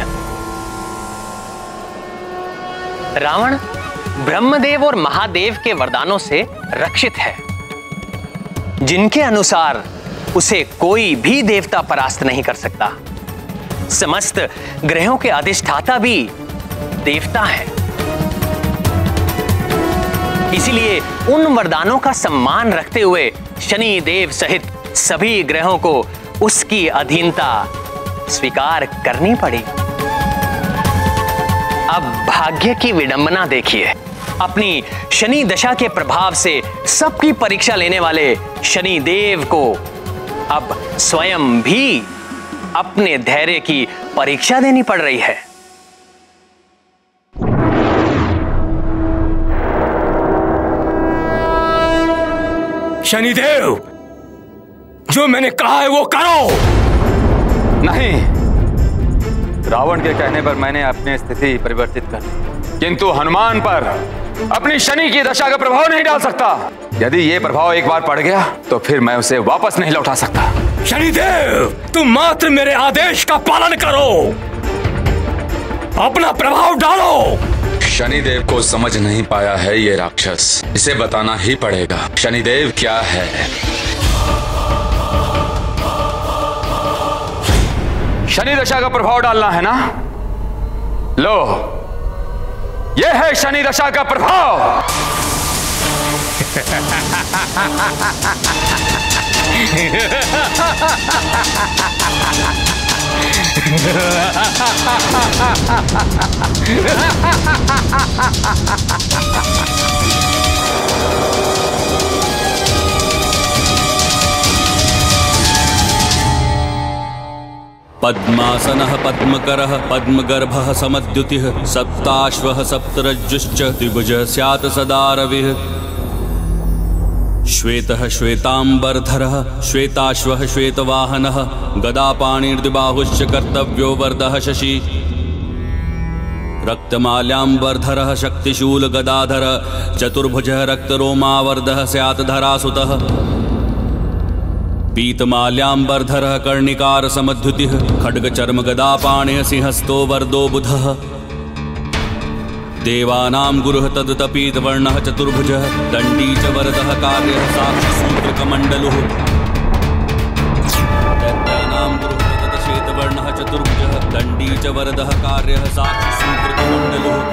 रावण ब्रह्मदेव और महादेव के वरदानों से रक्षित है, जिनके अनुसार उसे कोई भी देवता परास्त नहीं कर सकता। समस्त ग्रहों के अधिष्ठाता भी देवता है। इसीलिए उन वरदानों का सम्मान रखते हुए शनि देव सहित सभी ग्रहों को उसकी अधीनता स्वीकार करनी पड़ी। अब भाग्य की विडंबना देखिए। अपनी शनि दशा के प्रभाव से सबकी परीक्षा लेने वाले शनि देव को अब स्वयं भी अपने धैर्य की परीक्षा देनी पड़ रही है। शनिदेव, जो मैंने कहा है वो करो। नहीं, रावण के कहने पर मैंने अपनी स्थिति परिवर्तित कर दी, किंतु हनुमान पर अपनी शनि की दशा का प्रभाव नहीं डाल सकता। यदि ये प्रभाव एक बार पड़ गया तो फिर मैं उसे वापस नहीं लौटा सकता। शनिदेव, तुम मात्र मेरे आदेश का पालन करो, अपना प्रभाव डालो। शनिदेव को समझ नहीं पाया है ये राक्षस, इसे बताना ही पड़ेगा शनिदेव क्या है। शनि दशा का प्रभाव डालना है ना? लो, यह है शनि दशा का प्रभाव। पद्मासनः पद्मकरः पद्मगर्भः समद्युतिः सप्ताश्वः सप्तरज्जुश्च द्विभुजः स्यात् सदा रविः। श्वेतः श्वेतांबरधरः श्वेताश्वः श्वेतवाहनः गदापाणिर्द्विबाहुश्च कर्तव्यो वरदः शशि। रक्तमाल्याम्बरधरः शक्तिशूल गदाधर चतुर्भुजः रक्तरोमावर्धः स्यात् धरासुतः। पीतमाल्याम्बरधरः कर्णिकार समद्युतिः खड्गचर्म गदापाणिः सिंहस्तो वरदो बुधः। देवानां गुरुः तदुतपीतवर्णः चतुर्भुजः दण्डी च वरदः कार्यः साक्षिसूत्रकमण्डलुः। दैत्यानां गुरुः तदश्वेतवर्णः चतुर्भुजः दण्डी च वरदः कार्यः साक्षिसूत्रकमण्डलुः।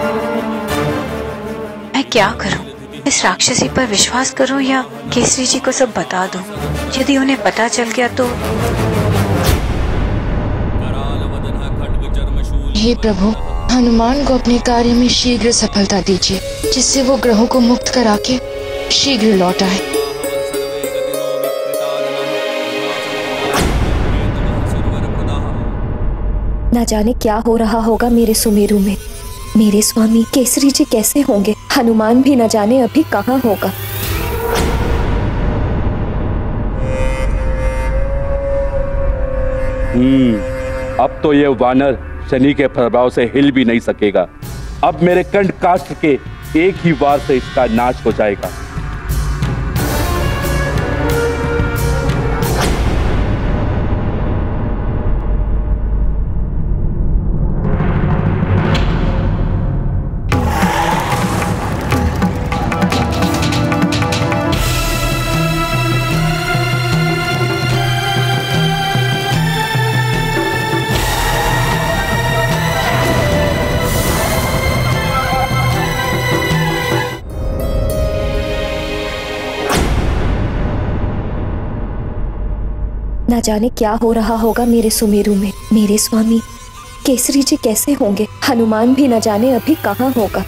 मैं क्या करूं? इस राक्षसी पर विश्वास करूं या केसरी जी को सब बता दूं? यदि उन्हें पता चल गया तो। हे प्रभु, हनुमान को अपने कार्य में शीघ्र सफलता दीजिए, जिससे वो ग्रहों को मुक्त करा के शीघ्र लौट आए। न जाने क्या हो रहा होगा मेरे सुमेरु में। मेरे स्वामी केसरी जी कैसे होंगे? हनुमान भी न जाने अभी कहाँ होगा। हम्म, अब तो ये वानर शनि के प्रभाव से हिल भी नहीं सकेगा। अब मेरे कंठ काष्ठ के एक ही वार से इसका नाश हो जाएगा। न जाने क्या हो रहा होगा मेरे सुमेरु में। मेरे स्वामी केसरी जी कैसे होंगे? हनुमान भी न जाने अभी कहाँ होगा।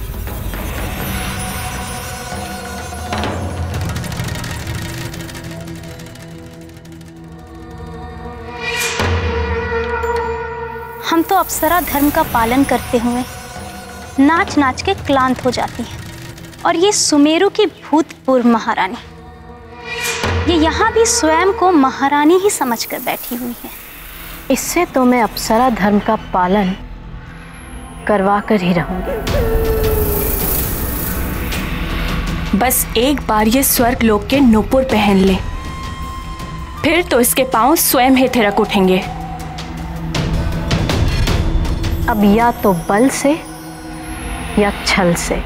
हम तो अप्सरा धर्म का पालन करते हुए नाच नाच के क्लांत हो जाती हैं, और ये सुमेरु की भूतपूर्व महारानी, ये यहाँ भी स्वयं को महारानी ही समझकर बैठी हुई है। इससे तो मैं अप्सरा धर्म का पालन करवा कर ही रहूंगी। बस एक बार ये स्वर्ग लोक के नूपुर पहन ले, फिर तो इसके पांव स्वयं ही थिरक उठेंगे। अब या तो बल से या छल से।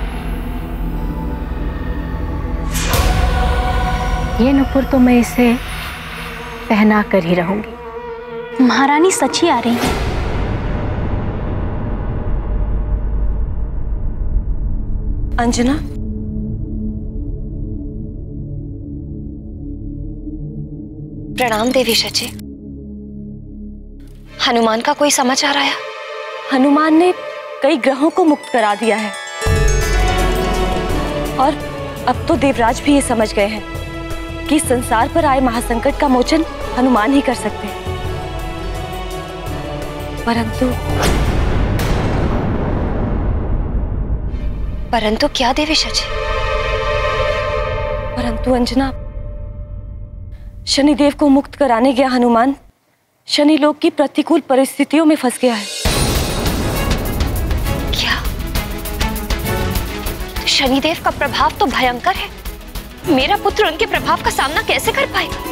ये नुपुर तो मैं इसे पहना कर ही रहूंगी। महारानी सच ही आ रही है। अंजना, प्रणाम देवी शची। हनुमान का कोई समाचार आया? हनुमान ने कई ग्रहों को मुक्त करा दिया है, और अब तो देवराज भी ये समझ गए हैं कि संसार पर आए महासंकट का मोचन हनुमान ही कर सकते हैं। परंतु परंतु क्या देवी शची? परंतु अंजना, शनिदेव को मुक्त कराने गया हनुमान शनि लोक की प्रतिकूल परिस्थितियों में फंस गया है। क्या? शनिदेव का प्रभाव तो भयंकर है। मेरा पुत्र उनके प्रभाव का सामना कैसे कर पाएगा?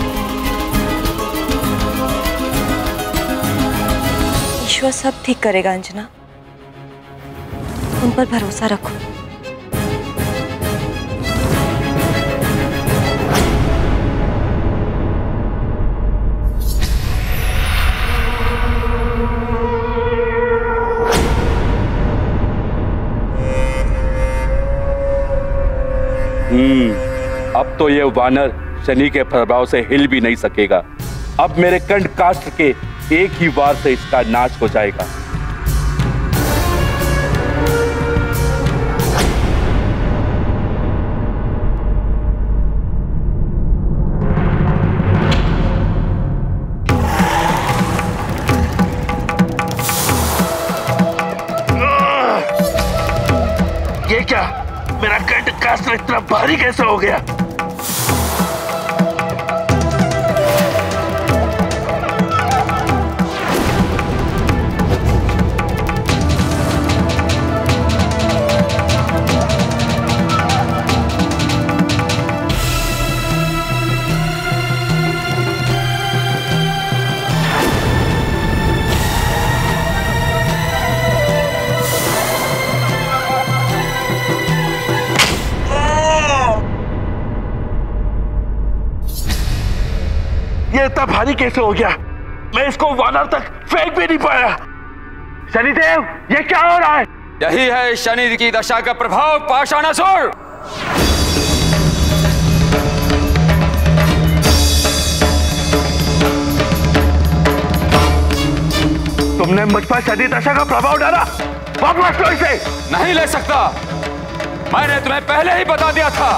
ईश्वर सब ठीक करेगा अंजना, उन पर भरोसा रखो। हम्म, अब तो ये वानर शनि के प्रभाव से हिल भी नहीं सकेगा। अब मेरे कंठ काष्ठ के एक ही वार से इसका नाश हो जाएगा। ये क्या? मेरा कंठ काष्ठ इतना भारी कैसे हो गया? ये इतना भारी कैसे हो गया? मैं इसको वानर तक फेंक भी नहीं पाया। शनिदेव, ये क्या हो रहा है? यही है शनि की दशा का प्रभाव पाषाणासुर। तुमने मुझ पर शनि दशा का प्रभाव डाला, वापस लो इसे। नहीं ले सकता, मैंने तुम्हें पहले ही बता दिया था।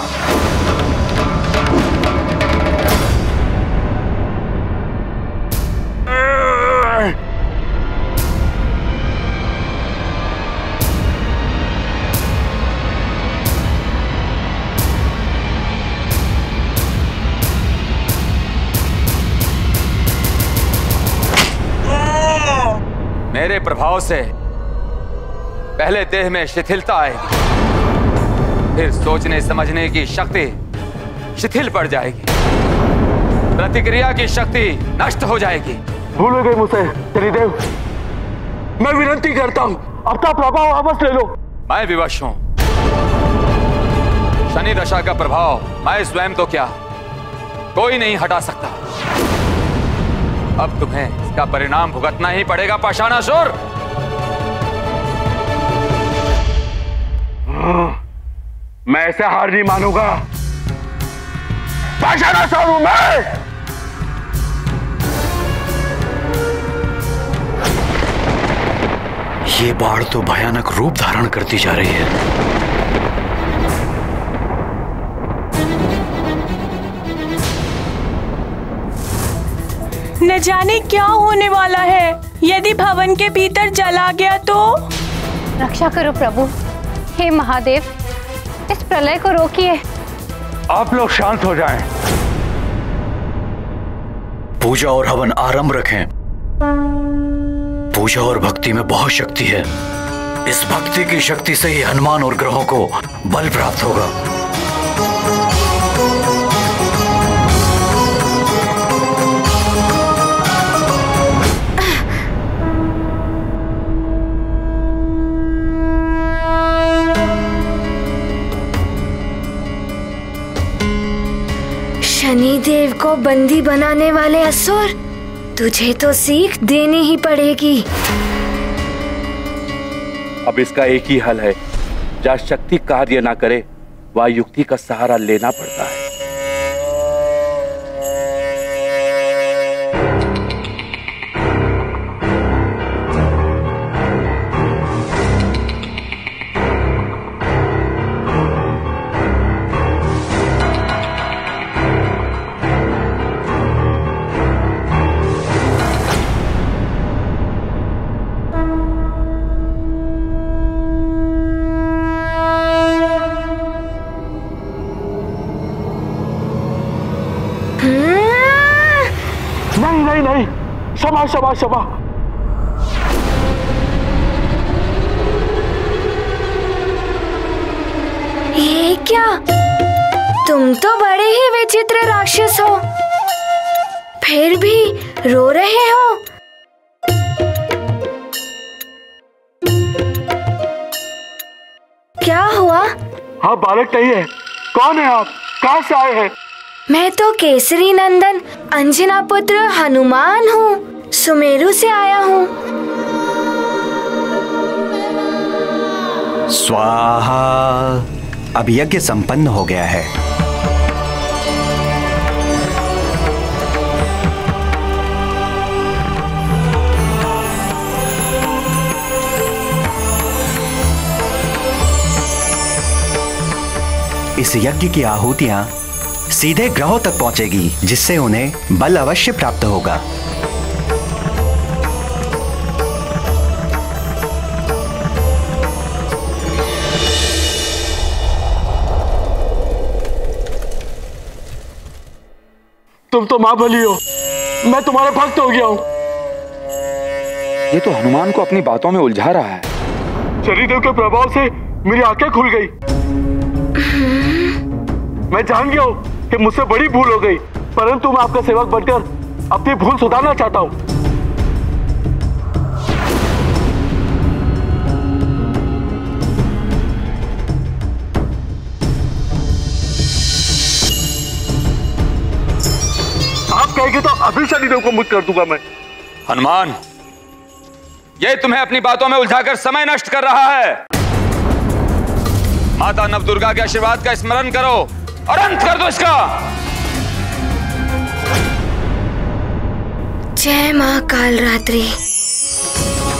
मेरे प्रभाव से पहले देह में शिथिलता आएगी, फिर सोचने समझने की शक्ति शिथिल पड़ जाएगी, प्रतिक्रिया की शक्ति नष्ट हो जाएगी। भूल गए मुझसे शनिदेव, मैं विनती करता हूं अपना प्रभाव वापस ले लो। मैं विवश हूं, शनि दशा का प्रभाव मैं स्वयं तो क्या कोई नहीं हटा सकता। अब तुम्हें इसका परिणाम भुगतना ही पड़ेगा पाषाणासुर। मैं ऐसे हार नहीं मानूंगा, पाषाणासुर हूं मैं। ये बाढ़ तो भयानक रूप धारण करती जा रही है। न जाने क्या होने वाला है। यदि भवन के भीतर जल आ गया तो? रक्षा करो प्रभु। हे महादेव, इस प्रलय को रोकिए। आप लोग शांत हो जाएं। पूजा और हवन आरंभ रखें। पूजा और भक्ति में बहुत शक्ति है। इस भक्ति की शक्ति से ही हनुमान और ग्रहों को बल प्राप्त होगा। शनिदेव को बंदी बनाने वाले असुर, तुझे तो सीख देनी ही पड़ेगी। अब इसका एक ही हल है, जहाँ शक्ति कार्य ना करे वह युक्ति का सहारा लेना पड़ता है। नहीं नहीं नहीं, क्षमा क्षमा क्षमा। ये क्या? तुम तो बड़े ही विचित्र राक्षस हो, फिर भी रो रहे हो। क्या हुआ? हाँ, बालक नहीं है। कौन है आप? कहाँ से आए हैं? मैं तो केसरी नंदन अंजना पुत्र हनुमान हूँ, सुमेरु से आया हूँ। स्वाहा। अब यज्ञ संपन्न हो गया है। इस यज्ञ की आहुतियां सीधे ग्रहों तक पहुंचेगी, जिससे उन्हें बल अवश्य प्राप्त होगा। तुम तो मां बली हो, मैं तुम्हारा भक्त हो गया हूं। ये तो हनुमान को अपनी बातों में उलझा रहा है। शनिदेव के प्रभाव से मेरी आंखें खुल गई। मैं जान गया हूं कि मुझसे बड़ी भूल हो गई, परंतु मैं आपका सेवक बनकर अपनी भूल सुधारना चाहता हूं। आप कहेंगे तो अभी शनिदेव को मुक्त कर दूंगा मैं। हनुमान, ये तुम्हें अपनी बातों में उलझाकर समय नष्ट कर रहा है। माता नवदुर्गा के आशीर्वाद का स्मरण करो और अंत कर दो इसका। जय मां कालरात्रि।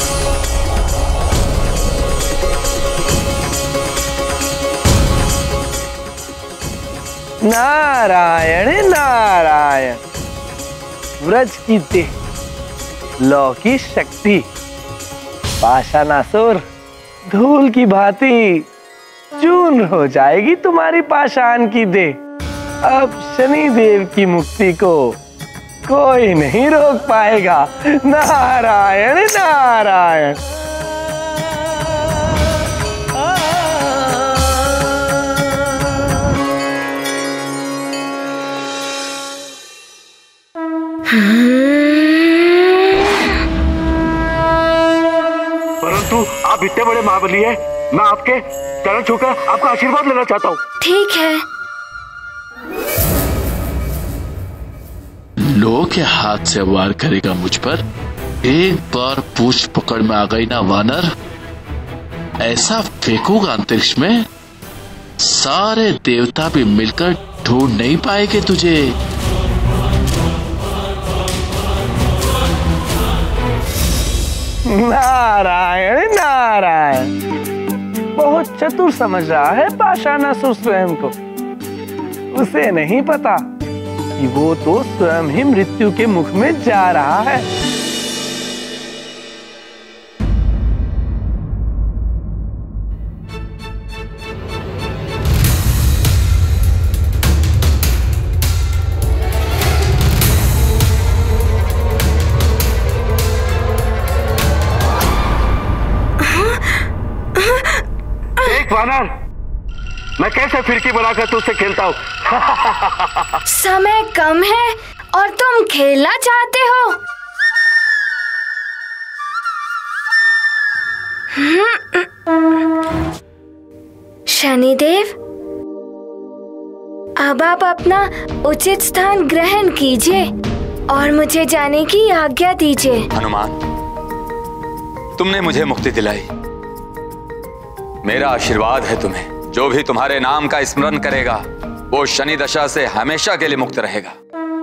नारायण नारायण। व्रज की देह, लौ की शक्ति, पाषाणासुर धूल की भांति चूर्ण हो जाएगी तुम्हारी पाषाण की देह। अब शनि देव की मुक्ति को कोई नहीं रोक पाएगा। नारायण नारायण। परंतु आप इतने बड़े महाबली हैं, मैं आपके चरण छूकर आपका आशीर्वाद लेना चाहता हूँ। ठीक है। लो के हाथ से वार करेगा मुझ पर। एक बार पूछ पकड़ में आ गई ना वानर, ऐसा फेंकूंगा अंतरिक्ष में सारे देवता भी मिलकर ढूंढ नहीं पाएंगे तुझे। नारायण नारायण। बहुत चतुर समझ रहा है पाषाणासुर स्वयं को। उसे नहीं पता कि वो तो स्वयं ही मृत्यु के मुख में जा रहा है। वानर, मैं कैसे फिरकी बनाकर तुझसे खेलता हूँ। समय कम है और तुम खेलना चाहते हो। शनिदेव, अब आप अपना उचित स्थान ग्रहण कीजिए और मुझे जाने की आज्ञा दीजिए। हनुमान, तुमने मुझे मुक्ति दिलाई। मेरा आशीर्वाद है तुम्हें। जो भी तुम्हारे नाम का स्मरण करेगा वो शनि दशा से हमेशा के लिए मुक्त रहेगा।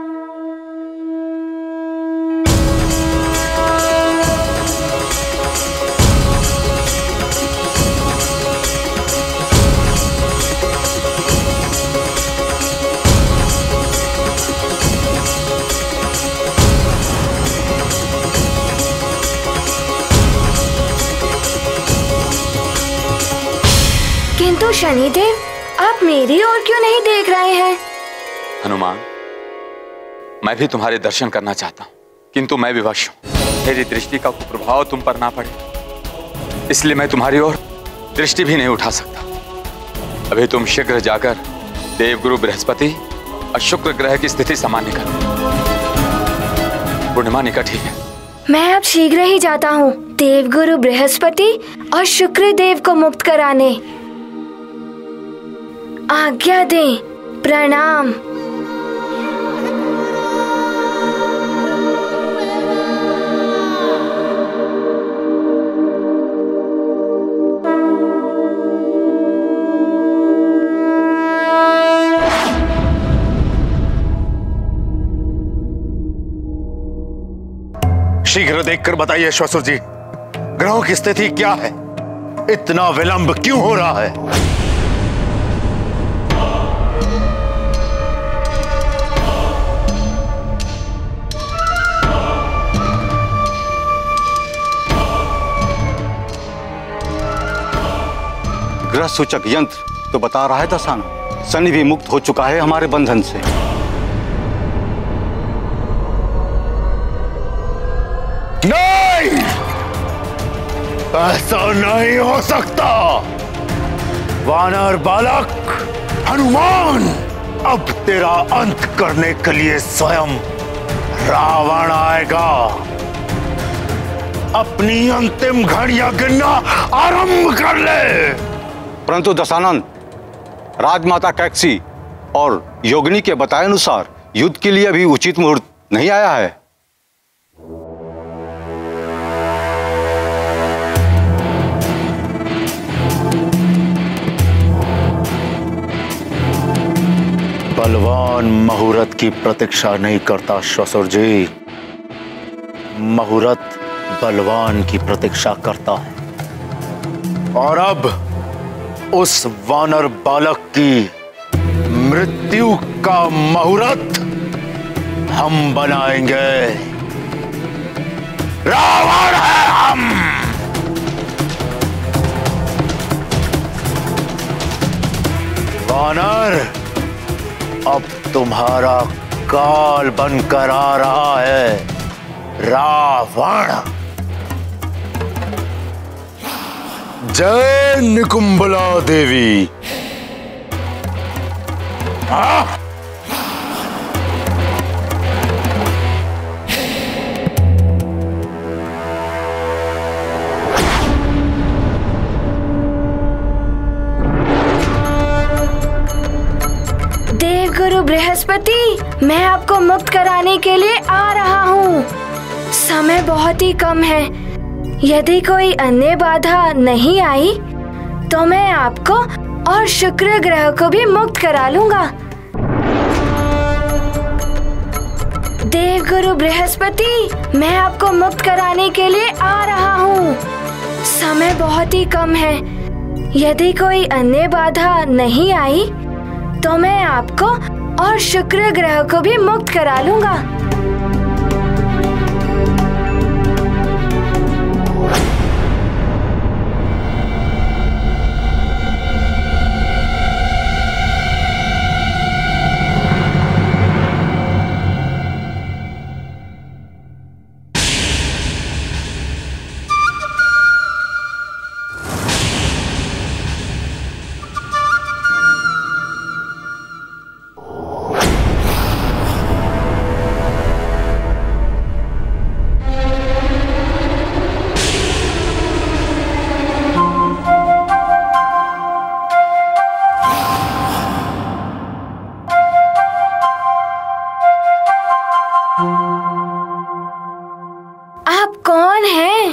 किंतु शनिदेव, आप मेरी ओर क्यों नहीं देख रहे हैं? हनुमान, मैं भी तुम्हारे दर्शन करना चाहता हूँ, किंतु मैं विवश हूँ। मेरी दृष्टि का प्रभाव तुम पर ना पड़े, इसलिए मैं तुम्हारी ओर दृष्टि भी नहीं उठा सकता। अभी तुम शीघ्र जाकर देवगुरु बृहस्पति और शुक्र ग्रह की स्थिति सामान्य करो। पूर्णिमा निकट ही है। मैं अब शीघ्र ही जाता हूँ देवगुरु बृहस्पति और शुक्र देव को मुक्त कराने। आज्ञा दें। प्रणाम। शीघ्र देखकर बताइए श्वसुर जी, ग्रहों की स्थिति क्या है? इतना विलंब क्यों हो रहा है? ग्रह सूचक यंत्र तो बता रहा है दशानन, शनि भी मुक्त हो चुका है हमारे बंधन से। नहीं, ऐसा नहीं हो सकता। वानर बालक हनुमान, अब तेरा अंत करने के लिए स्वयं रावण आएगा। अपनी अंतिम घड़ियां गिनना आरंभ कर ले। परंतु दशानन, राजमाता कैकसी और योगिनी के बताए अनुसार युद्ध के लिए अभी उचित मुहूर्त नहीं आया है। बलवान मुहूर्त की प्रतीक्षा नहीं करता श्वसुर जी, मुहूर्त बलवान की प्रतीक्षा करता है। और अब उस वानर बालक की मृत्यु का मुहूर्त हम बनाएंगे। रावण है हम। वानर, अब तुम्हारा काल बनकर आ रहा है रावण। जय निकुंबला देवी। हाँ? देवगुरु बृहस्पति, मैं आपको मुक्त कराने के लिए आ रहा हूँ। समय बहुत ही कम है। यदि कोई अन्य बाधा नहीं आई तो मैं आपको और शुक्र ग्रह को भी मुक्त करा लूंगा। देवगुरु बृहस्पति, मैं आपको मुक्त कराने के लिए आ रहा हूँ। समय बहुत ही कम है। यदि कोई अन्य बाधा नहीं आई तो मैं आपको और शुक्र ग्रह को भी मुक्त करा लूंगा। आप कौन हैं?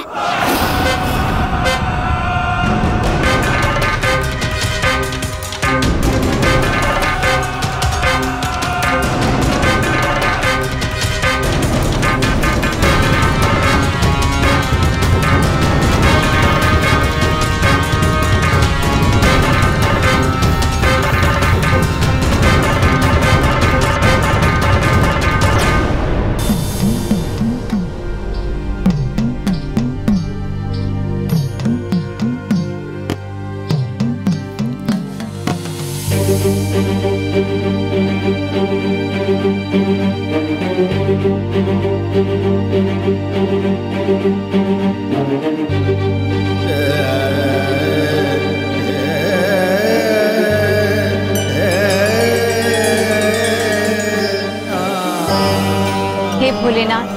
हे भोलेनाथ,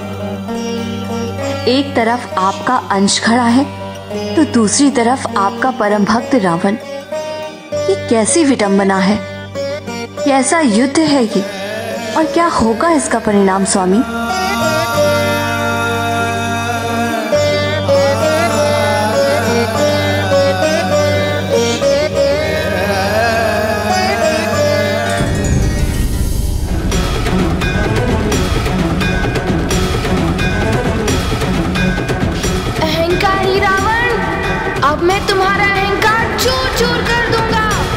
एक तरफ आपका अंश खड़ा है तो दूसरी तरफ आपका परम भक्त रावण। ये कैसी विडंबना है? कैसा युद्ध है ये? और क्या होगा इसका परिणाम स्वामी? अहंकारी रावण, अब मैं तुम्हारा अहंकार चूर चूर कर दूंगा।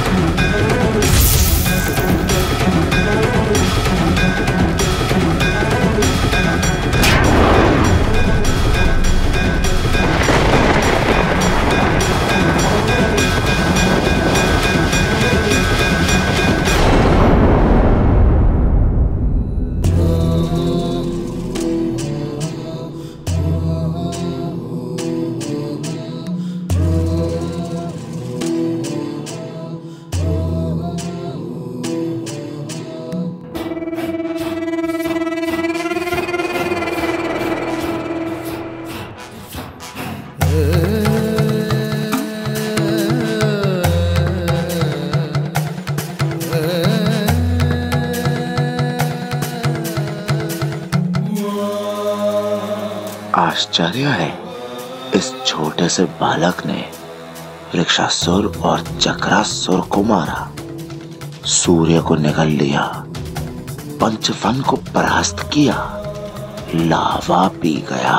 आश्चर्य है, इस छोटे से बालक ने वृक्षासुर और चक्रासुर को मारा, सूर्य को निगल लिया, पंचवन को परास्त किया, लावा पी गया।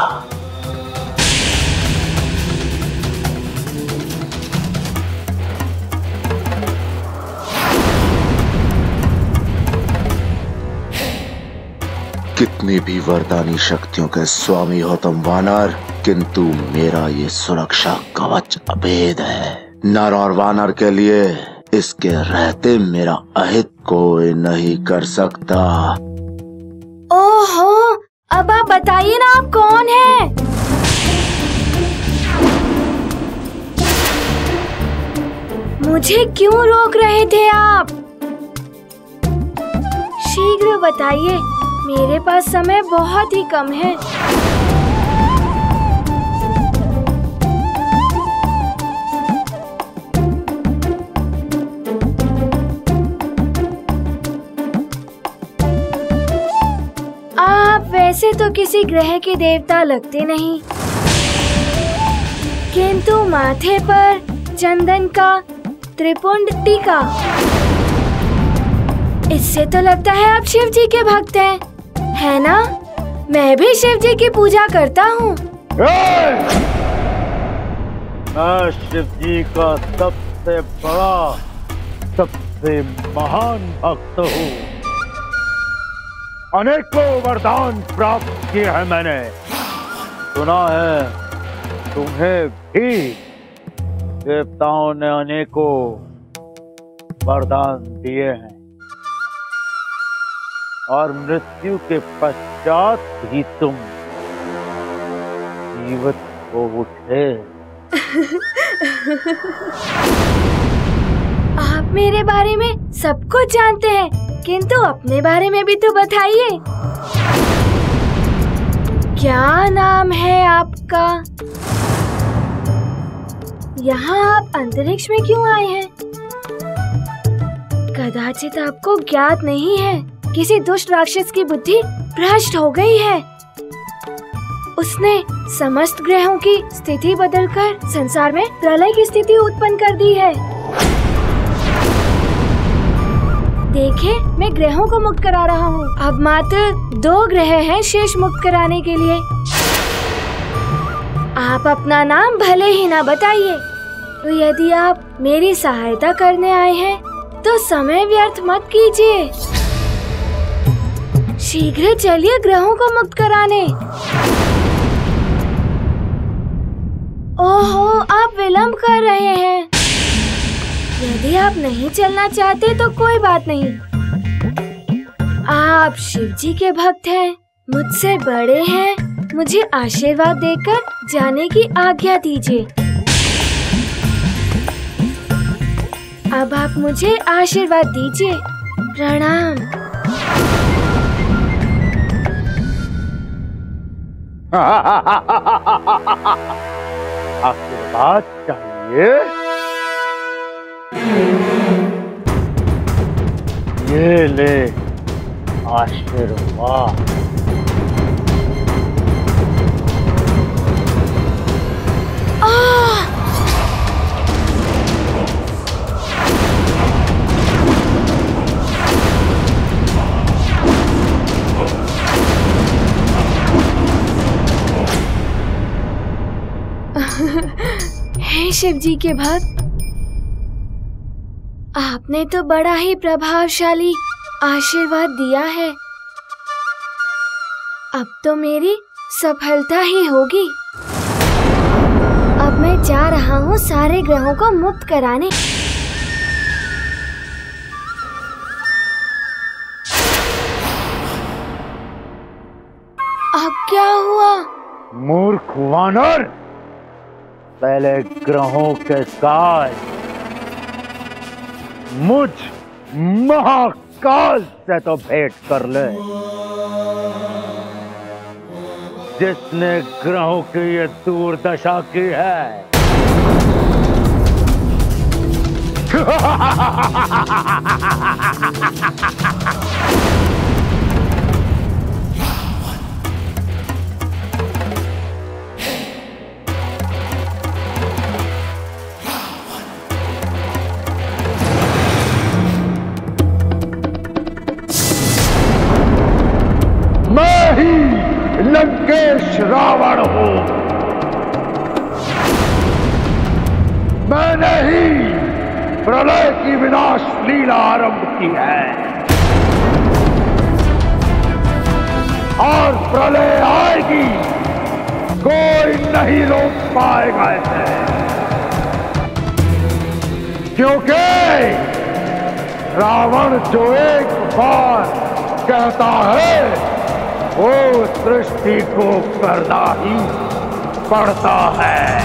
कितनी भी वरदानी शक्तियों के स्वामी हो तुम वानर, किंतु मेरा ये सुरक्षा कवच अभेद है। नर और वानर के लिए इसके रहते मेरा अहित कोई नहीं कर सकता। ओहो, अब आप बताइए ना, आप कौन हैं? मुझे क्यों रोक रहे थे आप? शीघ्र बताइए, मेरे पास समय बहुत ही कम है। आप वैसे तो किसी ग्रह के देवता लगते नहीं, किंतु माथे पर चंदन का त्रिपुंड टीका, इससे तो लगता है आप शिव जी के भक्त हैं, है ना? मैं भी शिव जी की पूजा करता हूँ। मैं शिव जी का सबसे बड़ा, सबसे महान भक्त हूँ। अनेकों वरदान प्राप्त किए हैं मैंने। सुना है तुम्हें भी देवताओं ने अनेकों वरदान दिए हैं, और मृत्यु के पश्चात भी तुम जीवित हो उठे। आप मेरे बारे में सब कुछ जानते हैं, किंतु अपने बारे में भी तो बताइए। क्या नाम है आपका? यहाँ आप अंतरिक्ष में क्यों आए हैं? कदाचित आपको ज्ञात नहीं है, किसी दुष्ट राक्षस की बुद्धि भ्रष्ट हो गई है। उसने समस्त ग्रहों की स्थिति बदलकर संसार में प्रलय की स्थिति उत्पन्न कर दी है। देखिए, मैं ग्रहों को मुक्त करा रहा हूँ। अब मात्र दो ग्रह हैं शेष मुक्त कराने के लिए। आप अपना नाम भले ही ना बताइए, तो यदि आप मेरी सहायता करने आए हैं तो समय व्यर्थ मत कीजिए। शीघ्र चलिए ग्रहों को मुक्त कराने। ओहो, आप विलंब कर रहे हैं। यदि आप नहीं चलना चाहते तो कोई बात नहीं। आप शिव जी के भक्त हैं, मुझसे बड़े हैं, मुझे आशीर्वाद देकर जाने की आज्ञा दीजिए। अब आप मुझे आशीर्वाद दीजिए। प्रणाम। आशीर्वाद चाहिए? ये ले आशीर्वाद। हे शिव जी के भक्त, आपने तो बड़ा ही प्रभावशाली आशीर्वाद दिया है। अब तो मेरी सफलता ही होगी। अब मैं जा रहा हूँ सारे ग्रहों को मुक्त कराने। अब क्या हुआ? मूर्ख वानर, पहले ग्रहों के साथ मुझ महाकाल से तो भेंट कर ले, जिसने ग्रहों की ये दुर्दशा की है। मैं ही लंकेश रावण हूं। मैंने ही प्रलय की विनाश लीला आरंभ की है। और प्रलय आएगी, कोई नहीं रोक पाएगा इसे, क्योंकि रावण जो एक बार कहता है वो सृष्टि को करना ही पड़ता है।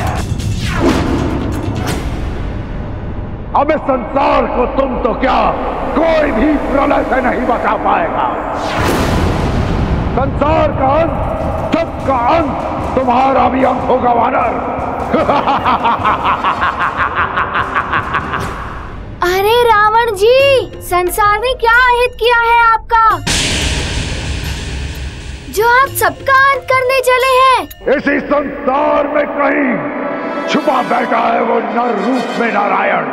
अब इस संसार को तुम तो क्या कोई भी प्रलय से नहीं बचा पाएगा। संसार का अंत, सबका अंत तुम्हारा भी अंत होगा वानर। अरे रावण जी, संसार ने क्या अहित किया है आपका, जो आप सबका अंत करने चले हैं? इसी संसार में कहीं छुपा बैठा है वो नर रूप में नारायण।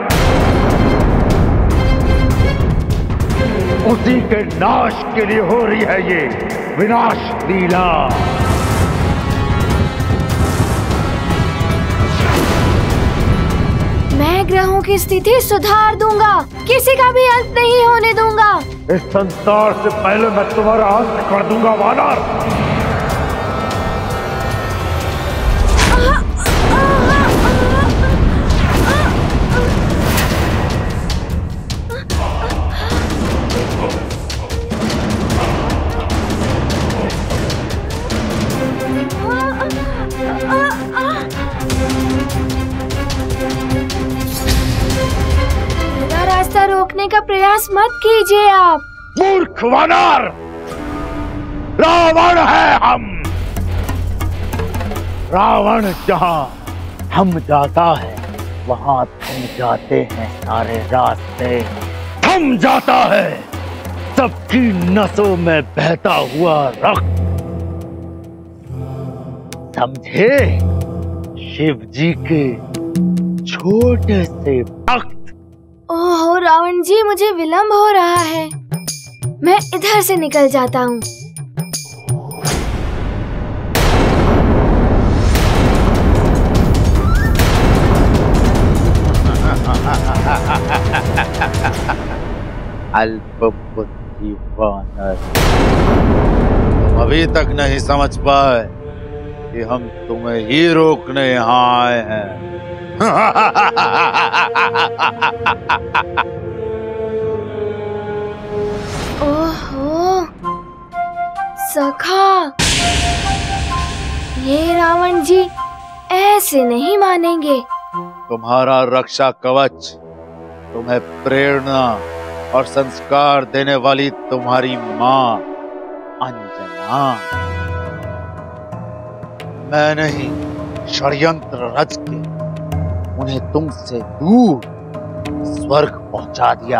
उसी के नाश के लिए हो रही है ये विनाश लीला। मैं ग्रहों की स्थिति सुधार दूंगा, किसी का भी अंत नहीं होने दूंगा। इस संसार से पहले मैं तुम्हारा अंत कर दूंगा वानर। रास्ता रोकने का प्रयास मत कीजिए आप। मूर्ख वानर, रावण है हम। रावण जहां हम जाता है वहां थम जाते हैं सारे रास्ते, थम जाता है सबकी नसों में बहता हुआ रक्त। समझे? शिव जी के छोटे से भक्त। ओहो रावण जी, मुझे विलंब हो रहा है, मैं इधर से निकल जाता हूँ। अल्प बुद्धि वानर, तुम अभी तक नहीं समझ पाए कि हम तुम्हें ही रोकने यहाँ आए हैं। ओहो सखा, ये रावण जी ऐसे नहीं मानेंगे। तुम्हारा रक्षा कवच, तुम्हें प्रेरणा और संस्कार देने वाली तुम्हारी माँ अंजना, मैं नहीं षड्यंत्र रच के उन्हें तुमसे दूर स्वर्ग पहुंचा दिया।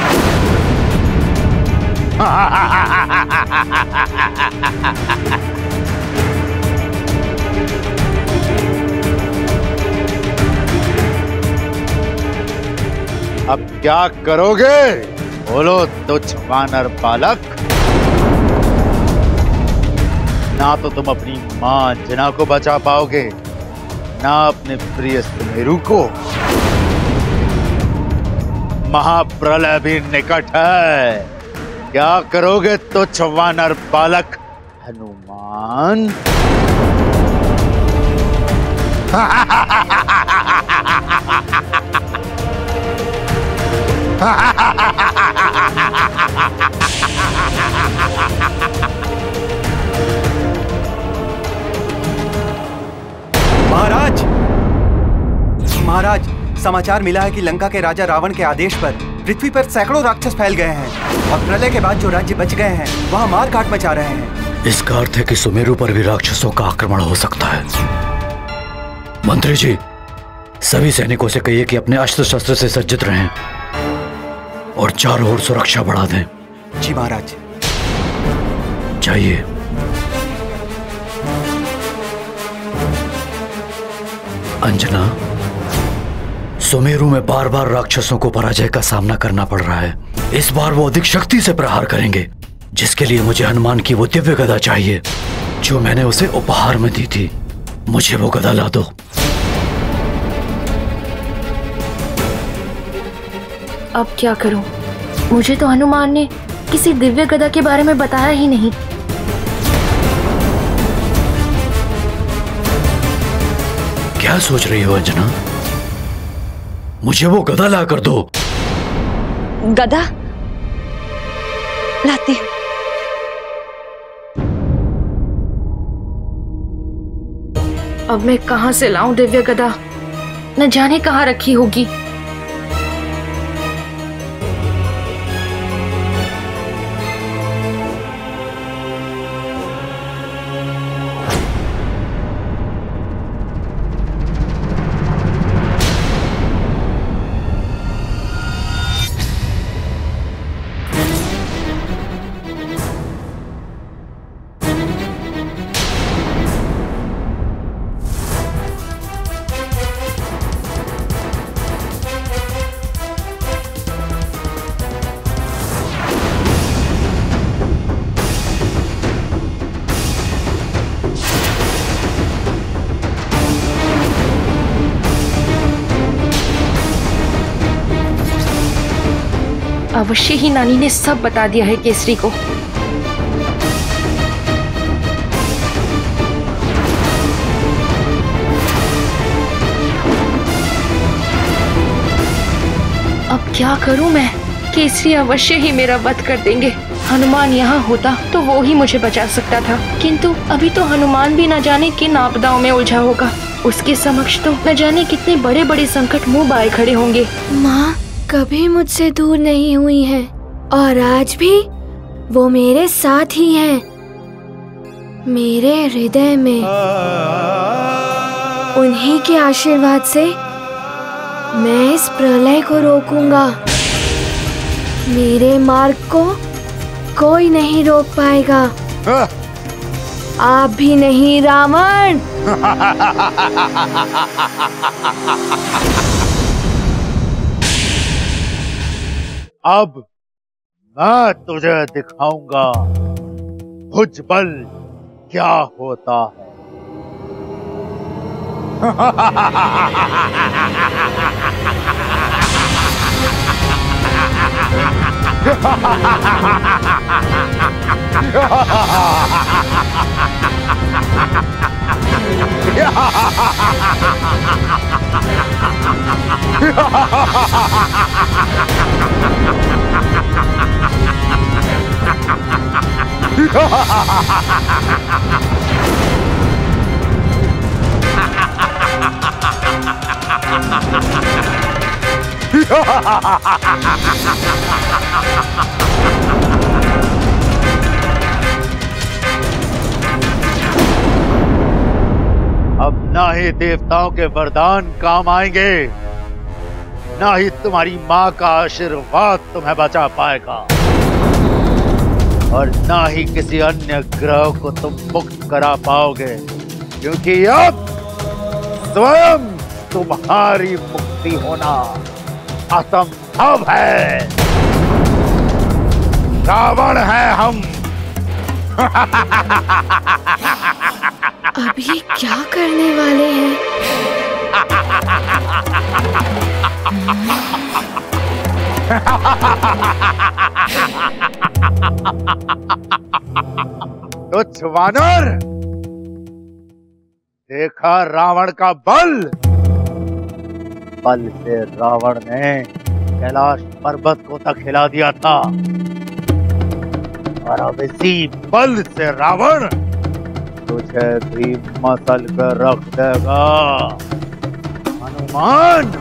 अब क्या करोगे? बोलो तुच्छ वानर बालक। ना तो तुम अपनी मां अंजना को बचा पाओगे, ना अपने प्रिय सुमेरु को। महाप्रलय भी निकट है, क्या करोगे तुच्छ वानर बालक हनुमान? महाराज, महाराज, समाचार मिला है कि लंका के राजा रावण के आदेश पर पृथ्वी पर सैकड़ों राक्षस फैल गए हैं और प्रलय के बाद जो राज्य बच गए हैं वहां मार काट मचा रहे हैं। इसका अर्थ है कि सुमेरु पर भी राक्षसों का आक्रमण हो सकता है। मंत्री जी, सभी सैनिकों से कहिए कि अपने अस्त्र शस्त्र से सज्जित रहें और चारों ओर सुरक्षा बढ़ा दें। जी महाराज। जाइए। अंजना, सुमेरु में बार बार राक्षसों को पराजय का सामना करना पड़ रहा है। इस बार वो अधिक शक्ति से प्रहार करेंगे, जिसके लिए मुझे हनुमान की वो दिव्य गदा चाहिए जो मैंने उसे उपहार में दी थी। मुझे वो गदा ला दो। अब क्या करूं? मुझे तो हनुमान ने किसी दिव्य गदा के बारे में बताया ही नहीं। क्या सोच रही हो अंजना? मुझे वो गदा ला कर दो। गदा लाती हूँ। अब मैं कहां से लाऊं दिव्य गदा? न जाने कहां रखी होगी। अवश्य ही नानी ने सब बता दिया है केसरी को। अब क्या करूं मैं? केसरी अवश्य ही मेरा वध कर देंगे। हनुमान यहाँ होता तो वो ही मुझे बचा सकता था, किंतु अभी तो हनुमान भी न जाने किन आपदाओं में उलझा होगा। उसके समक्ष तो न जाने कितने बड़े बड़े संकट मुंह बाए खड़े होंगे। माँ कभी मुझसे दूर नहीं हुई हैं और आज भी वो मेरे साथ ही हैं, मेरे हृदय में। उन्हीं के आशीर्वाद से मैं इस प्रलय को रोकूंगा। मेरे मार्ग को कोई नहीं रोक पाएगा, आप भी नहीं रावण। अब मैं तुझे दिखाऊंगा भुजबल क्या होता है। अब ना ही देवताओं के वरदान काम आएंगे, ना ही तुम्हारी माँ का आशीर्वाद तुम्हें बचा पाएगा, और ना ही किसी अन्य ग्रह को तुम मुक्त करा पाओगे, क्योंकि अब स्वयं तुम्हारी मुक्ति होना असंभव है। रावण है हम। अब ये क्या करने वाले हैं? तुच्छ वानर, देखा रावण का बल। बल से रावण ने कैलाश पर्वत को तक हिला दिया था, और अब इसी बल से रावण तुझे भी मसल कर रख देगा। हनुमान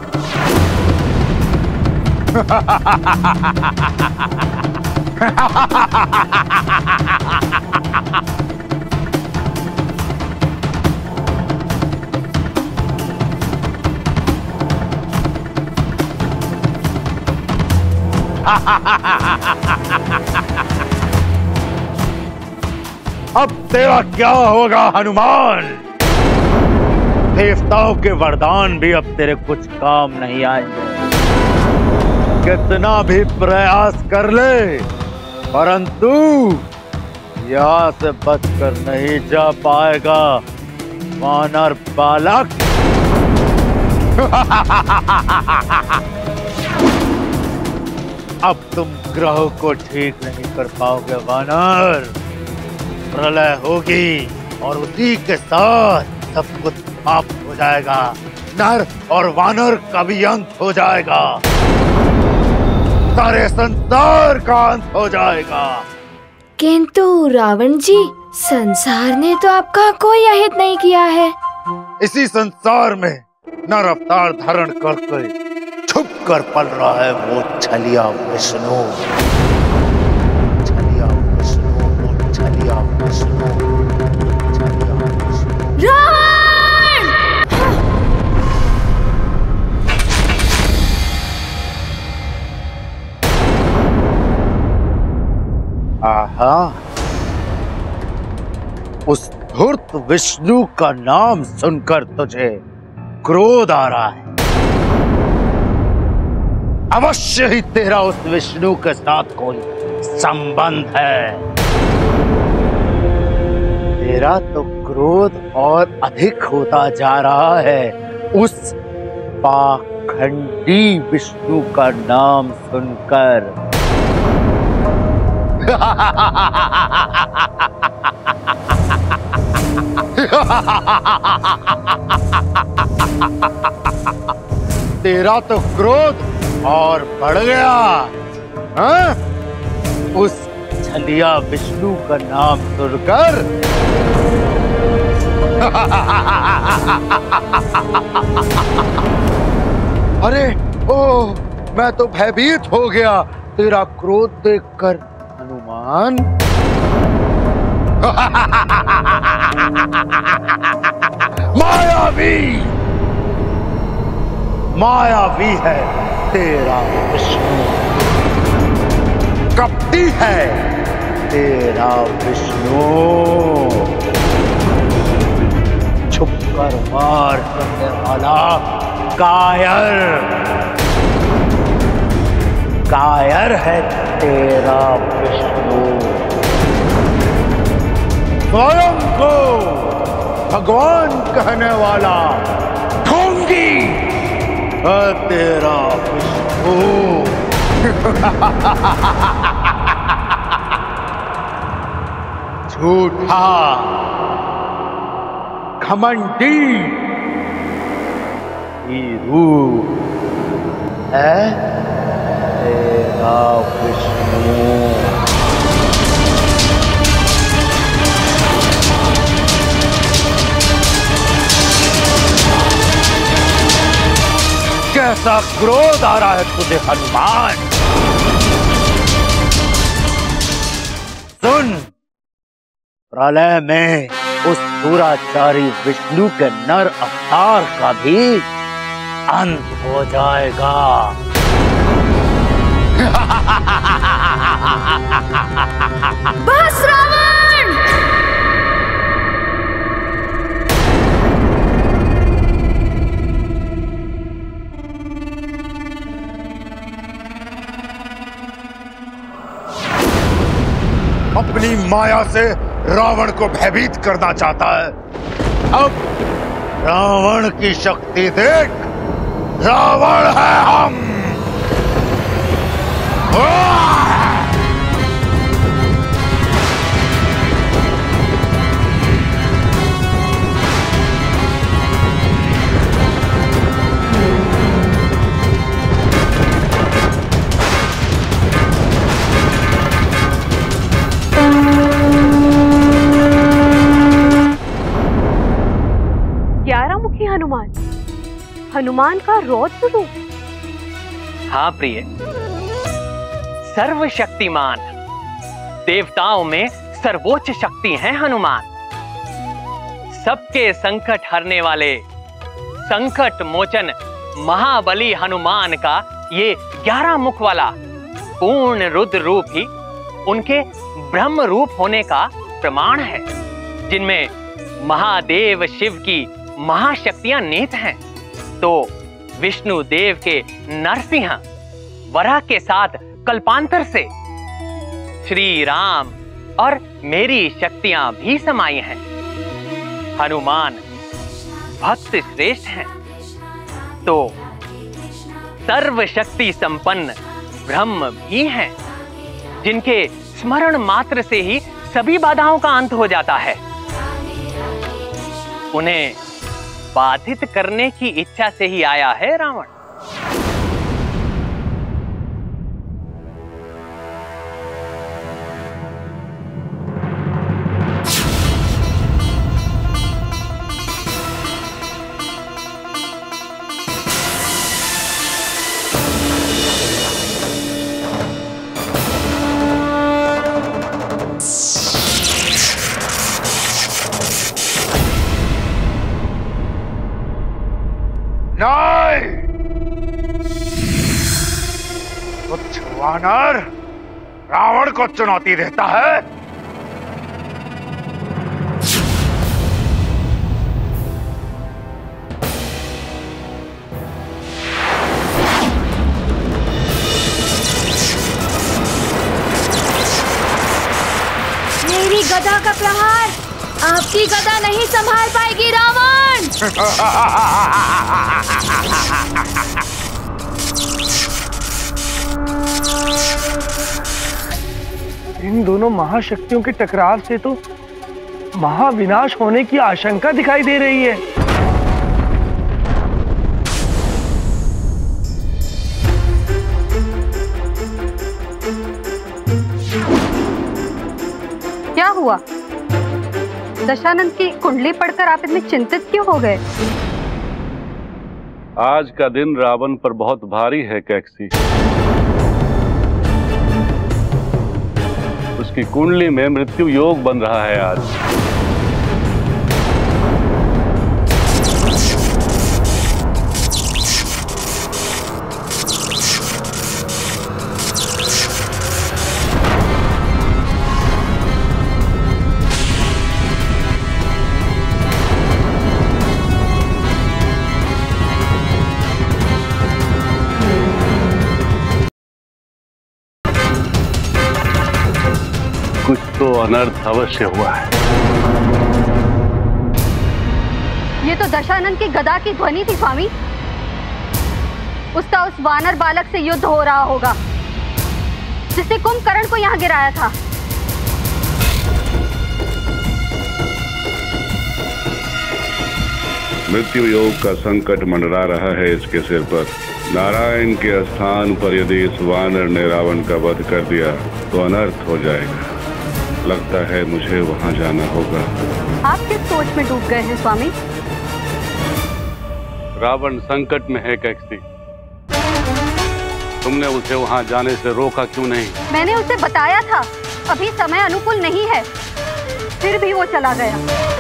अब तेरा क्या होगा हनुमान? देवताओं के वरदान भी अब तेरे कुछ काम नहीं आएंगे। कितना भी प्रयास कर ले, परंतु यहाँ से बचकर नहीं जा पाएगा वानर बालक। अब तुम ग्रहों को ठीक नहीं कर पाओगे वानर। प्रलय होगी और उसी के साथ सब कुछ समाप्त हो जाएगा, नर और वानर का भी अंत हो जाएगा, सारे संसार का अंत हो जाएगा। किंतु रावण जी, संसार ने तो आपका कोई अहित नहीं किया है। इसी संसार में नर अवतार धारण करके छुप कर पल रहा है वो छलिया विष्णु, छलिया विष्णु, वो छलिया विष्णु, छलिया विष्णु। रावण! आहा, उस धूर्त विष्णु का नाम सुनकर तुझे क्रोध आ रहा है। अवश्य ही तेरा उस विष्णु के साथ कोई संबंध है। तेरा तो क्रोध और अधिक होता जा रहा है उस पाखंडी विष्णु का नाम सुनकर। तेरा तो क्रोध और बढ़ गया, हाँ? उस छलिया विष्णु का नाम सुनकर। अरे ओ, मैं तो भयभीत हो गया तेरा क्रोध देखकर हनुमान। मायावी, मायावी है तेरा विष्णु, कपटी है तेरा विष्णु, छुपकर वार करने वाला कायर, कायर है तेरा विष्णु। स्वयं को भगवान कहने वाला ढोंगी है तेरा विष्णु। झूठा, घमंडी रूप है तेरा विष्णु। कैसा क्रोध आ रहा है तुझे हनुमान। सुन, प्रलय में उस दुराचारी विष्णु के नर अवतार का भी अंत हो जाएगा। बस रावण! अपनी माया से रावण को भयभीत करना चाहता है। अब रावण की शक्ति देख, रावण है हम। ग्यारह मुखी हनुमान, हनुमान का रौद्र रूप। हाँ प्रिय, सर्वशक्तिमान, देवताओं में सर्वोच्च शक्ति है हनुमान। सबके संकट हरने वाले संकट मोचन महाबली हनुमान का ये ग्यारह मुख वाला पूर्ण रुद्र रूप ही उनके ब्रह्म रूप होने का प्रमाण है, जिनमें महादेव शिव की महाशक्तियां निहित हैं। तो विष्णु देव के नरसिंह वराह के साथ कल्पांतर से श्री राम और मेरी शक्तियां भी समाई हैं। हनुमान भक्त श्रेष्ठ हैं, तो सर्वशक्ति संपन्न ब्रह्म भी हैं, जिनके स्मरण मात्र से ही सभी बाधाओं का अंत हो जाता है। उन्हें बाधित करने की इच्छा से ही आया है रावण। कुछ वानर रावण को चुनौती देता है। मेरी गदा का प्रहार आपकी गदा नहीं संभाल पाएगी रावण। इन दोनों महाशक्तियों के टकराव से तो महाविनाश होने की आशंका दिखाई दे रही है। क्या हुआ? दशानंद की कुंडली पढ़कर आप इतने चिंतित क्यों हो गए? आज का दिन रावण पर बहुत भारी है कैक्सी। उसकी कुंडली में मृत्यु योग बन रहा है आज। कुछ तो अनर्थ अवश्य हुआ है। ये तो दशानंद की गदा की ध्वनि थी स्वामी। उसका उस वानर बालक से युद्ध हो रहा होगा जिसने कुंभकर्ण को यहाँ गिराया था। मृत्यु योग का संकट मंडरा रहा है इसके सिर पर। नारायण के स्थान पर यदि इस वानर ने रावण का वध कर दिया तो अनर्थ हो जाएगा। लगता है मुझे वहां जाना होगा। आप किस सोच में डूब गए हैं स्वामी? रावण संकट में है कैक्सी। तुमने उसे वहां जाने से रोका क्यों नहीं? मैंने उसे बताया था अभी समय अनुकूल नहीं है, फिर भी वो चला गया।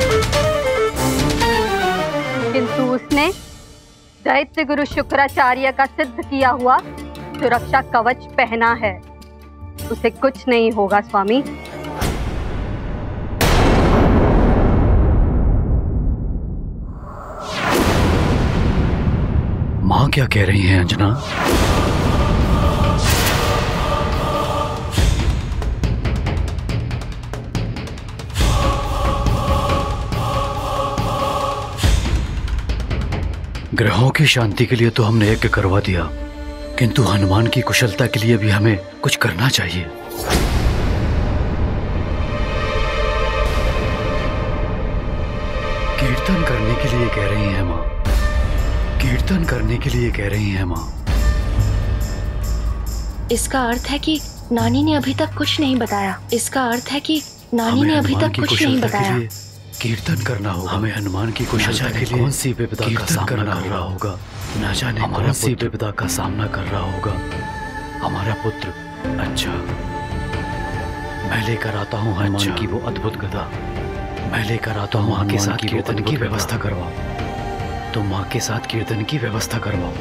किंतु उसने दैत्य गुरु शुक्राचार्य का सिद्ध किया हुआ जो रक्षा कवच पहना है, उसे कुछ नहीं होगा स्वामी। माँ क्या कह रही हैं अंजना? ग्रहों की शांति के लिए तो हमने यज्ञ करवा दिया, किंतु हनुमान की कुशलता के लिए भी हमें कुछ करना चाहिए। कीर्तन करने के लिए कह रही हैं माँ, कीर्तन करने के लिए कह रही हैं माँ। इसका अर्थ है कि नानी ने अभी तक कुछ नहीं बताया। इसका अर्थ है कि नानी ने अभी तक कुछ नहीं बताया। कीर्तन करना होगा। हमें हनुमान की कुशलता के लिए कौन सी विपदा का सामना कर रहा होगा, न जाने कौन सी विपदा का सामना कर रहा होगा हमारा पुत्र। अच्छा, मैं लेकर आता हूँ हनुमान की वो अद्भुत गदा। मैं लेकर आता हूँ माँ के साथ कीर्तन की व्यवस्था करवाओ। तो माँ के साथ कीर्तन की व्यवस्था करवाओ।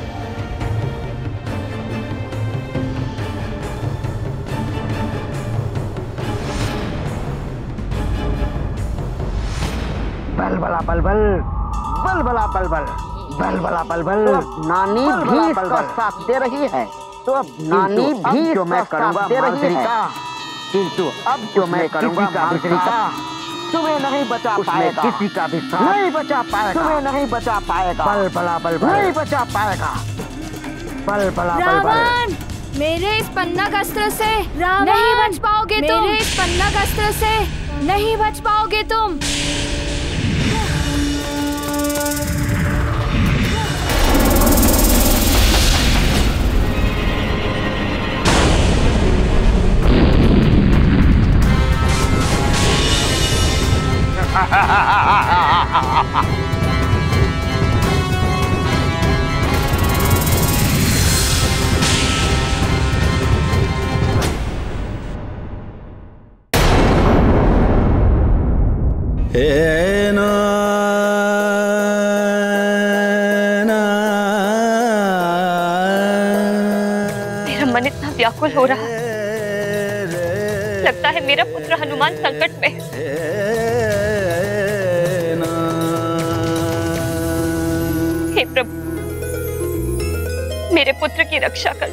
बल बला बल बल बल बला बल बल बल बला बल बल। नानी भी इसका साथ दे रही है, तो अब नानी भी जो मैं करूँगा दे रही है, किंतु अब जो मैं करूँगा का तुम्हें नहीं बचा पाएगा। किसी का भी नहीं बचा पाएगा। तुम्हें नहीं बचा पाएगा। बल बला बल बल नहीं बचा पाएगा। बल बला बल बल। मेरे इस पन्नग अस्त्र से नहीं बच पाओगे तुम। मेरे इस पन्नग अस्त्र से नहीं बच पाओगे तुम। व्याकुल हो रहा है। लगता है मेरा पुत्र हनुमान संकट में है। हे प्रभु, मेरे पुत्र की रक्षा कर।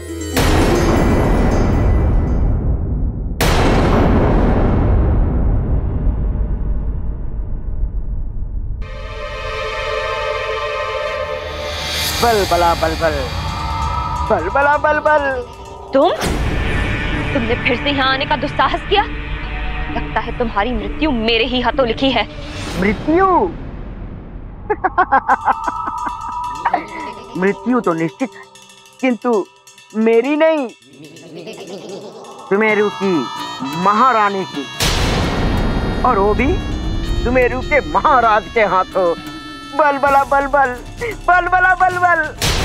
बल बला बल बल बल बला बल बल। तुम तुमने फिर से यहाँ आने का दुस्साहस किया। लगता है तुम्हारी मृत्यु मेरे ही हाथों लिखी है। मृत्यु? मृत्यु तो निश्चित है, किंतु मेरी नहीं, सुमेरु की महारानी की, और वो भी सुमेरु के महाराज के हाथों। बल बला बल बल बल बला बल बल।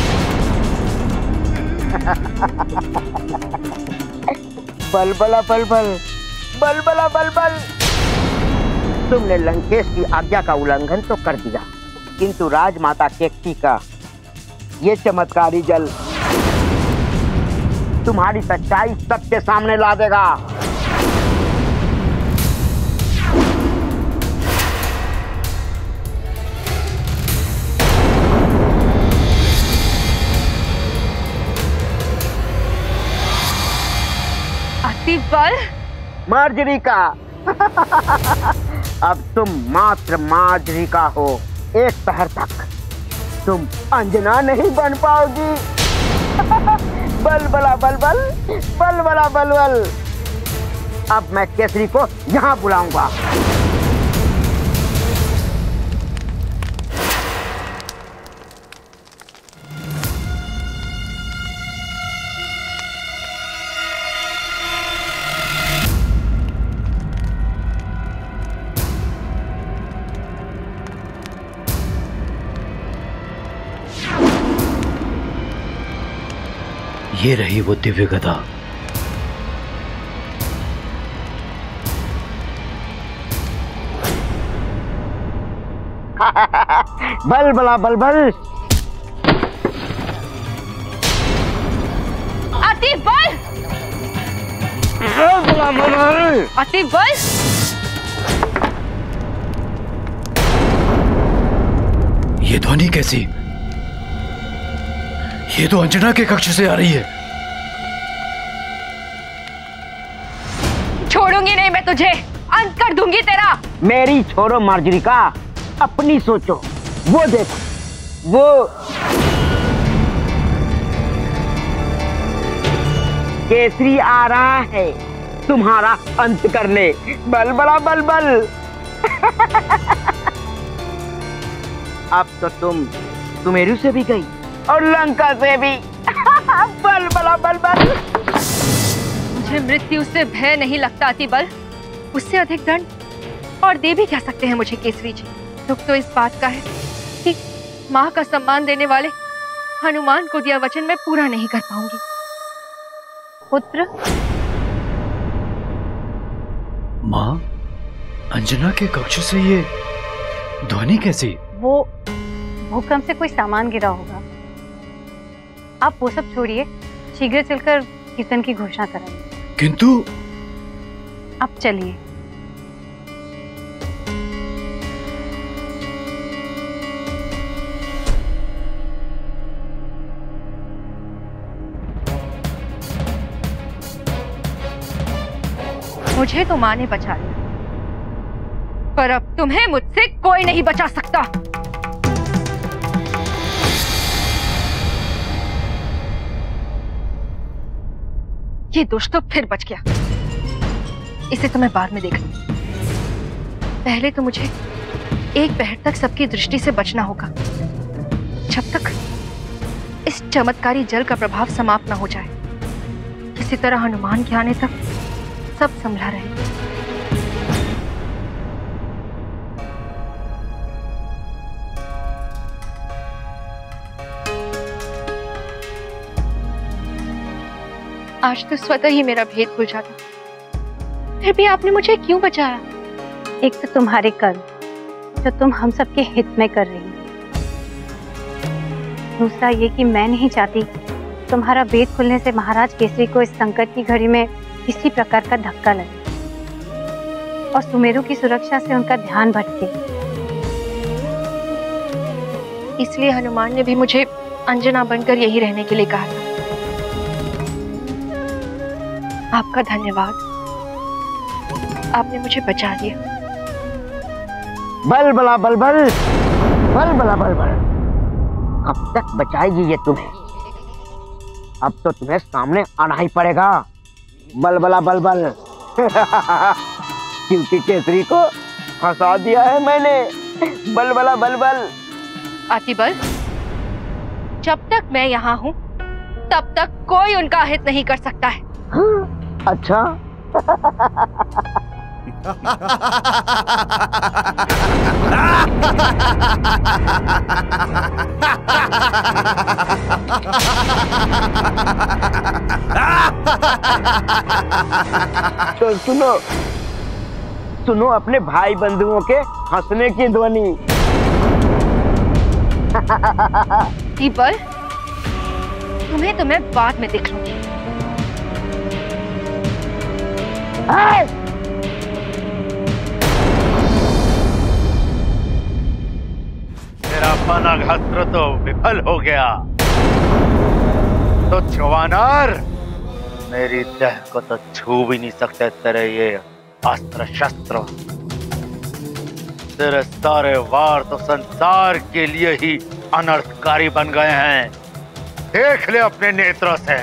बल बला बल बल बल बला बल बल। तुमने लंकेश की आज्ञा का उल्लंघन तो कर दिया, किंतु राजमाता केकसी का ये चमत्कारी जल तुम्हारी सच्चाई सबके सामने ला देगा। बल मार्जरिका। अब तुम मात्र मार्जरिका हो। एक पहर तक तुम अंजना नहीं बन पाओगी। बल बला बल बल बल बला बल बल। अब मैं केसरी को यहाँ बुलाऊंगा। ये रही वो दिव्य गदा। बल बला बल बल। अति बल। बल बला बल बल। अति बल। ये ध्वनि कैसी? ये तो अंजना के कक्ष से आ रही है। छोड़ूंगी नहीं मैं तुझे, अंत कर दूंगी तेरा। मेरी छोड़ो मार्जरिका, अपनी सोचो। वो देखो, वो केसरी आ रहा है तुम्हारा अंत करने। बल बला बल बल। अब तो तुम सुमेरु से भी गई और लंका से भी। बल बला बल बल। मुझे मृत्यु से भय नहीं लगता अति बल। उससे अधिक दंड और दे भी क्या सकते हैं मुझे केसरी जी। दुख तो इस बात का है कि माँ का सम्मान देने वाले हनुमान को दिया वचन मैं पूरा नहीं कर पाऊंगी। पुत्र। माँ, अंजना के कक्ष से ये ध्वनि कैसी? वो भूकंप से कोई सामान गिरा होगा। आप वो सब छोड़िए, शीघ्र चलकर कीर्तन की घोषणा कराइए। किंतु अब चलिए। मुझे तो माँ ने बचा लिया, पर अब तुम्हें मुझसे कोई नहीं बचा सकता। ये दुष्ट तो फिर बच गया। इसे तो मैं बाद में देख लूंगी। पहले तो मुझे एक पहर तक सबकी दृष्टि से बचना होगा, जब तक इस चमत्कारी जल का प्रभाव समाप्त न हो जाए। किसी तरह हनुमान के आने तक सब संभला रहे। आज तो स्वतः ही मेरा भेद खुल जाता, फिर भी आपने मुझे क्यों बचाया? एक तो तुम्हारे कर्म जो तुम हम सबके हित में कर रही हो, दूसरा ये कि मैं नहीं चाहती तुम्हारा भेद खुलने से महाराज केसरी को इस संकट की घड़ी में किसी प्रकार का धक्का लगे और सुमेरु की सुरक्षा से उनका ध्यान भटके। इसलिए हनुमान ने भी मुझे अंजना बनकर यही रहने के लिए कहा था। आपका धन्यवाद, आपने मुझे बचा लिया। बल बला बल बल बल बला बल बल। कब तक बचाएगी ये तुम्हें? अब तो तुम्हें सामने आना ही पड़ेगा। बल बला बल बल। क्योंकि केसरी को फंसा दिया है मैंने। बल बला बल बल। अतिबल, जब तक मैं यहाँ हूँ तब तक कोई उनका हित नहीं कर सकता है। अच्छा। तो सुनो सुनो अपने भाई बंधुओं के हंसने की ध्वनि। अतिबल, तुम्हें तो मैं बाद में देख लूंगी। मेरा पनाघास्त्र तो विफल हो गया। तो जवानर, मेरी देह को तो छू भी नहीं सकते तेरे ये अस्त्र शस्त्र। तेरे सारे वार तो संसार के लिए ही अनर्थकारी बन गए हैं। देख ले अपने नेत्रों से।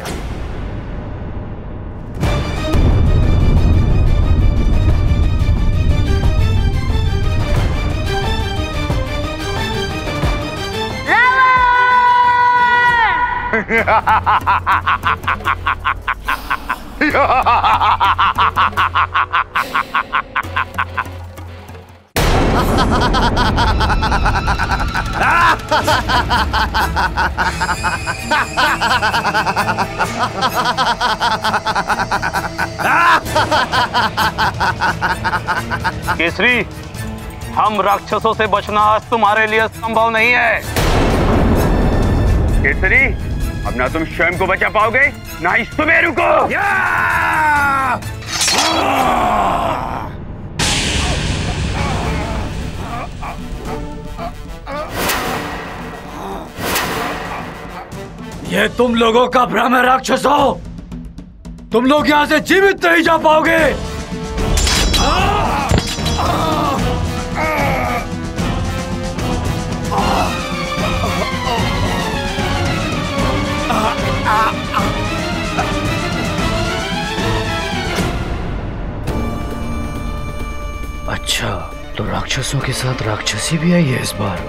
केसरी, हम राक्षसों से बचना आज तुम्हारे लिए संभव नहीं है। केसरी, अब ना तुम स्वयं को बचा पाओगे ना ही सुमेरु को। ये तुम लोगों का भ्रम है राक्षसों। तुम लोग यहाँ से जीवित नहीं जा पाओगे। अच्छा, तो राक्षसों के साथ राक्षसी भी आई है इस बार।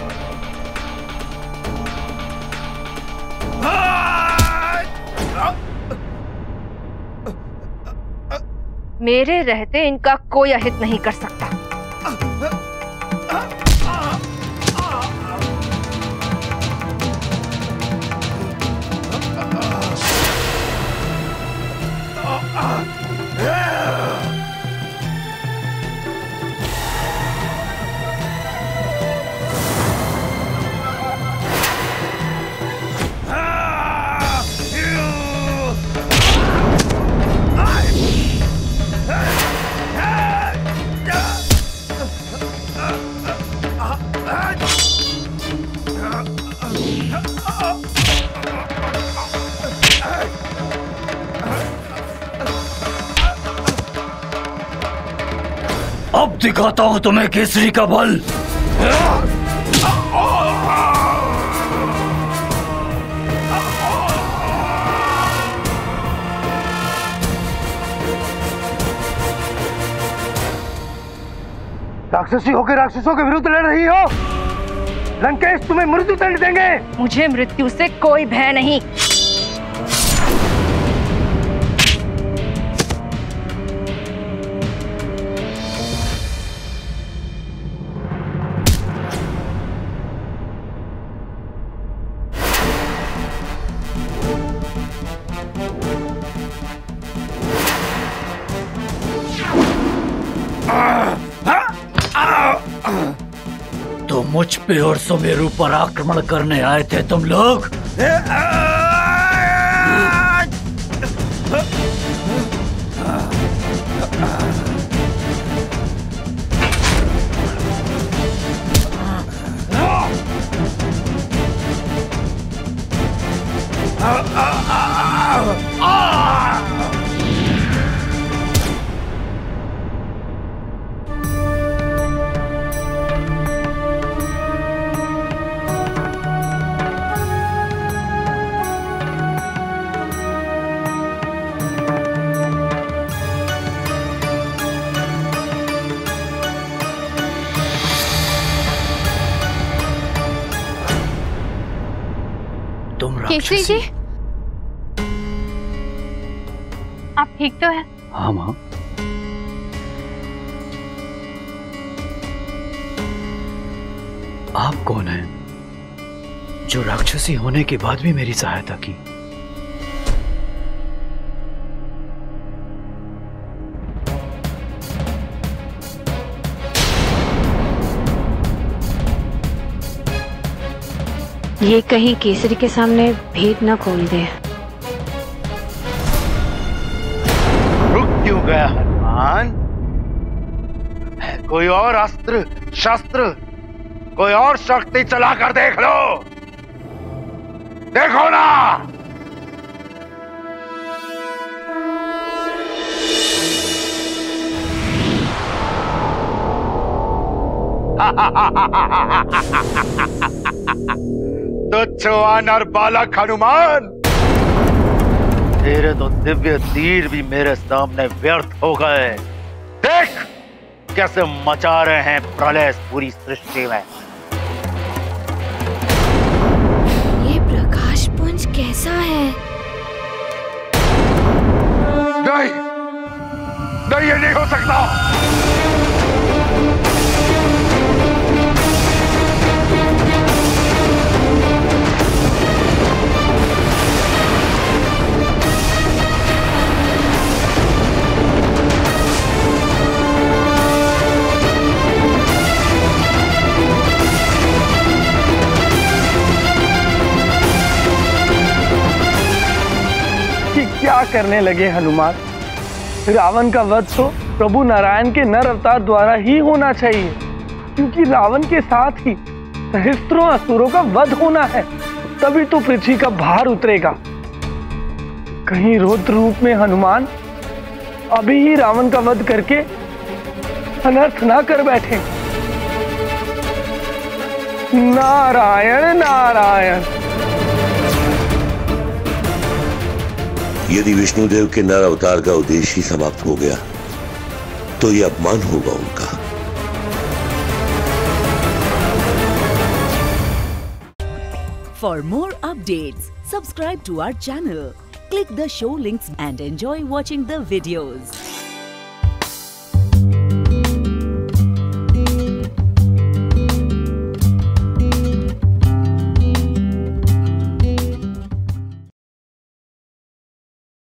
मेरे रहते इनका कोई अहित नहीं कर सकता। अब दिखाता हूं तुम्हें केसरी का बल। राक्षसी होकर राक्षसों के विरुद्ध लड़ रही हो। लंकेश तुम्हें मृत्यु दंड देंगे। मुझे मृत्यु से कोई भय नहीं। तो मुझ पे और सुमेरु पर आक्रमण करने आए थे तुम लोग। केसरी जी, आप ठीक तो हैं? हाँ माँ। आप कौन हैं जो राक्षसी होने के बाद भी मेरी सहायता की? ये कहीं केसरी के सामने भेद न खोल दे। रुक क्यों गया हनुमान? कोई और अस्त्र शस्त्र, कोई और शक्ति चलाकर देख लो। देखो ना। तुच्छ वानर बालक हनुमान, तेरे तो दिव्य तीर भी मेरे सामने व्यर्थ हो गए। देख कैसे मचा रहे हैं प्रलय पूरी सृष्टि में। ये प्रकाश पुंज कैसा है? नहीं, नहीं, ये नहीं हो सकता। क्या करने लगे हनुमान? रावण का वध तो प्रभु नारायण के नर अवतार द्वारा ही होना चाहिए, क्योंकि रावण के साथ ही सहस्त्रों असुरों का वध होना है, तभी तो पृथ्वी का भार उतरेगा। कहीं रौद्र रूप में हनुमान अभी ही रावण का वध करके अनर्थ ना कर बैठे। नारायण नारायण। यदि विष्णुदेव के नर अवतार का उद्देश्य ही समाप्त हो गया तो यह अपमान होगा उनका। For more updates, subscribe to our channel, click the show links and enjoy watching the videos.